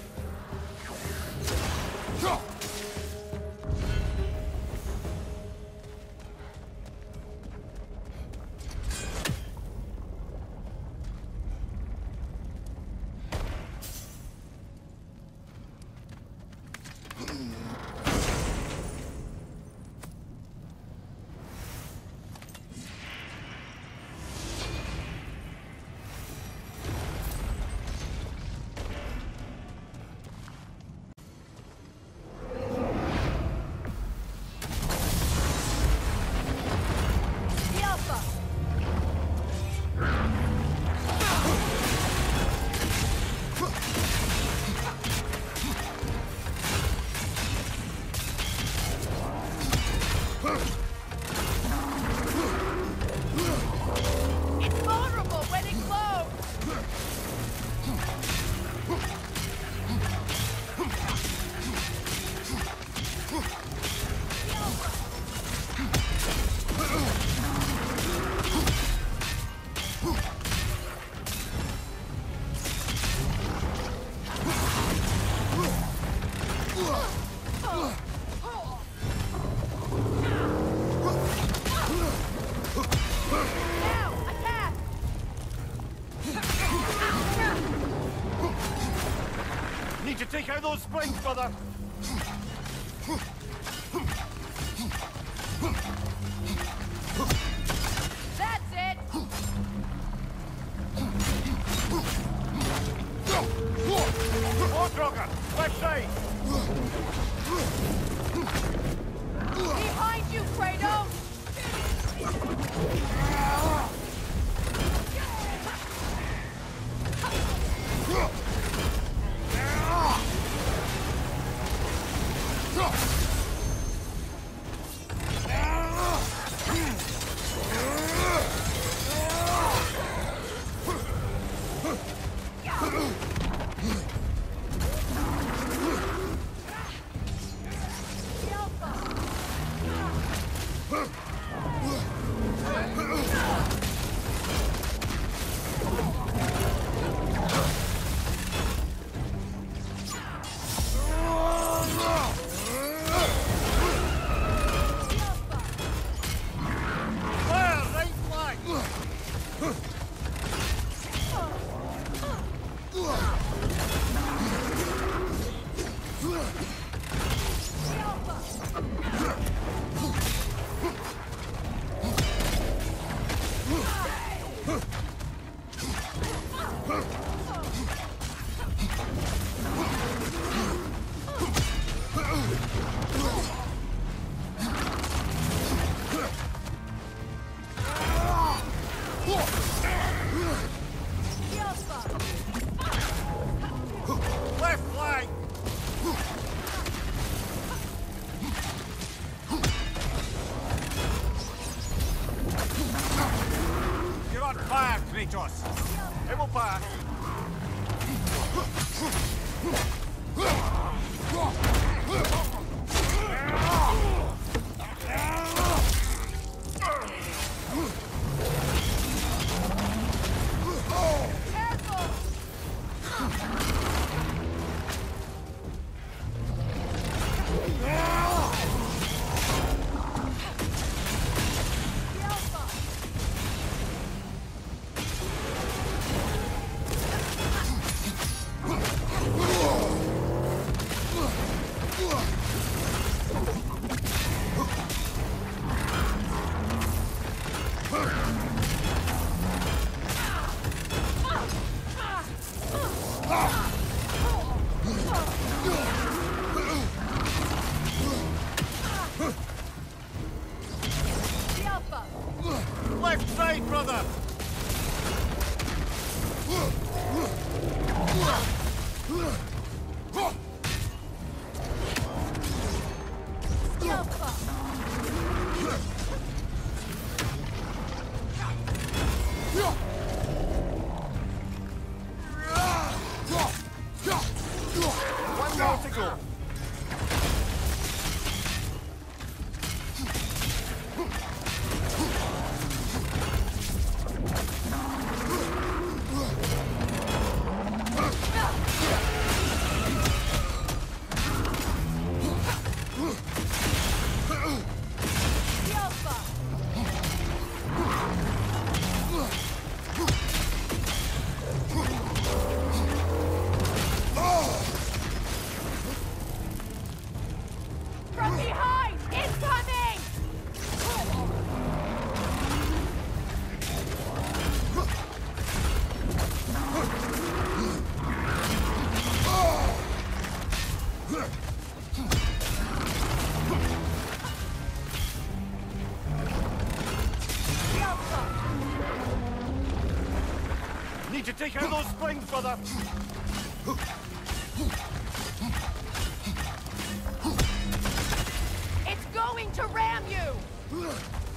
take out those springs, brother. That's it! More Draugr! Left side! Behind you, Kratos! Left flank! You're on fire, Kratos! It will pass! Left side, brother! One more to go. From behind! Incoming! Need to take out those springs, brother! It's going to ram you!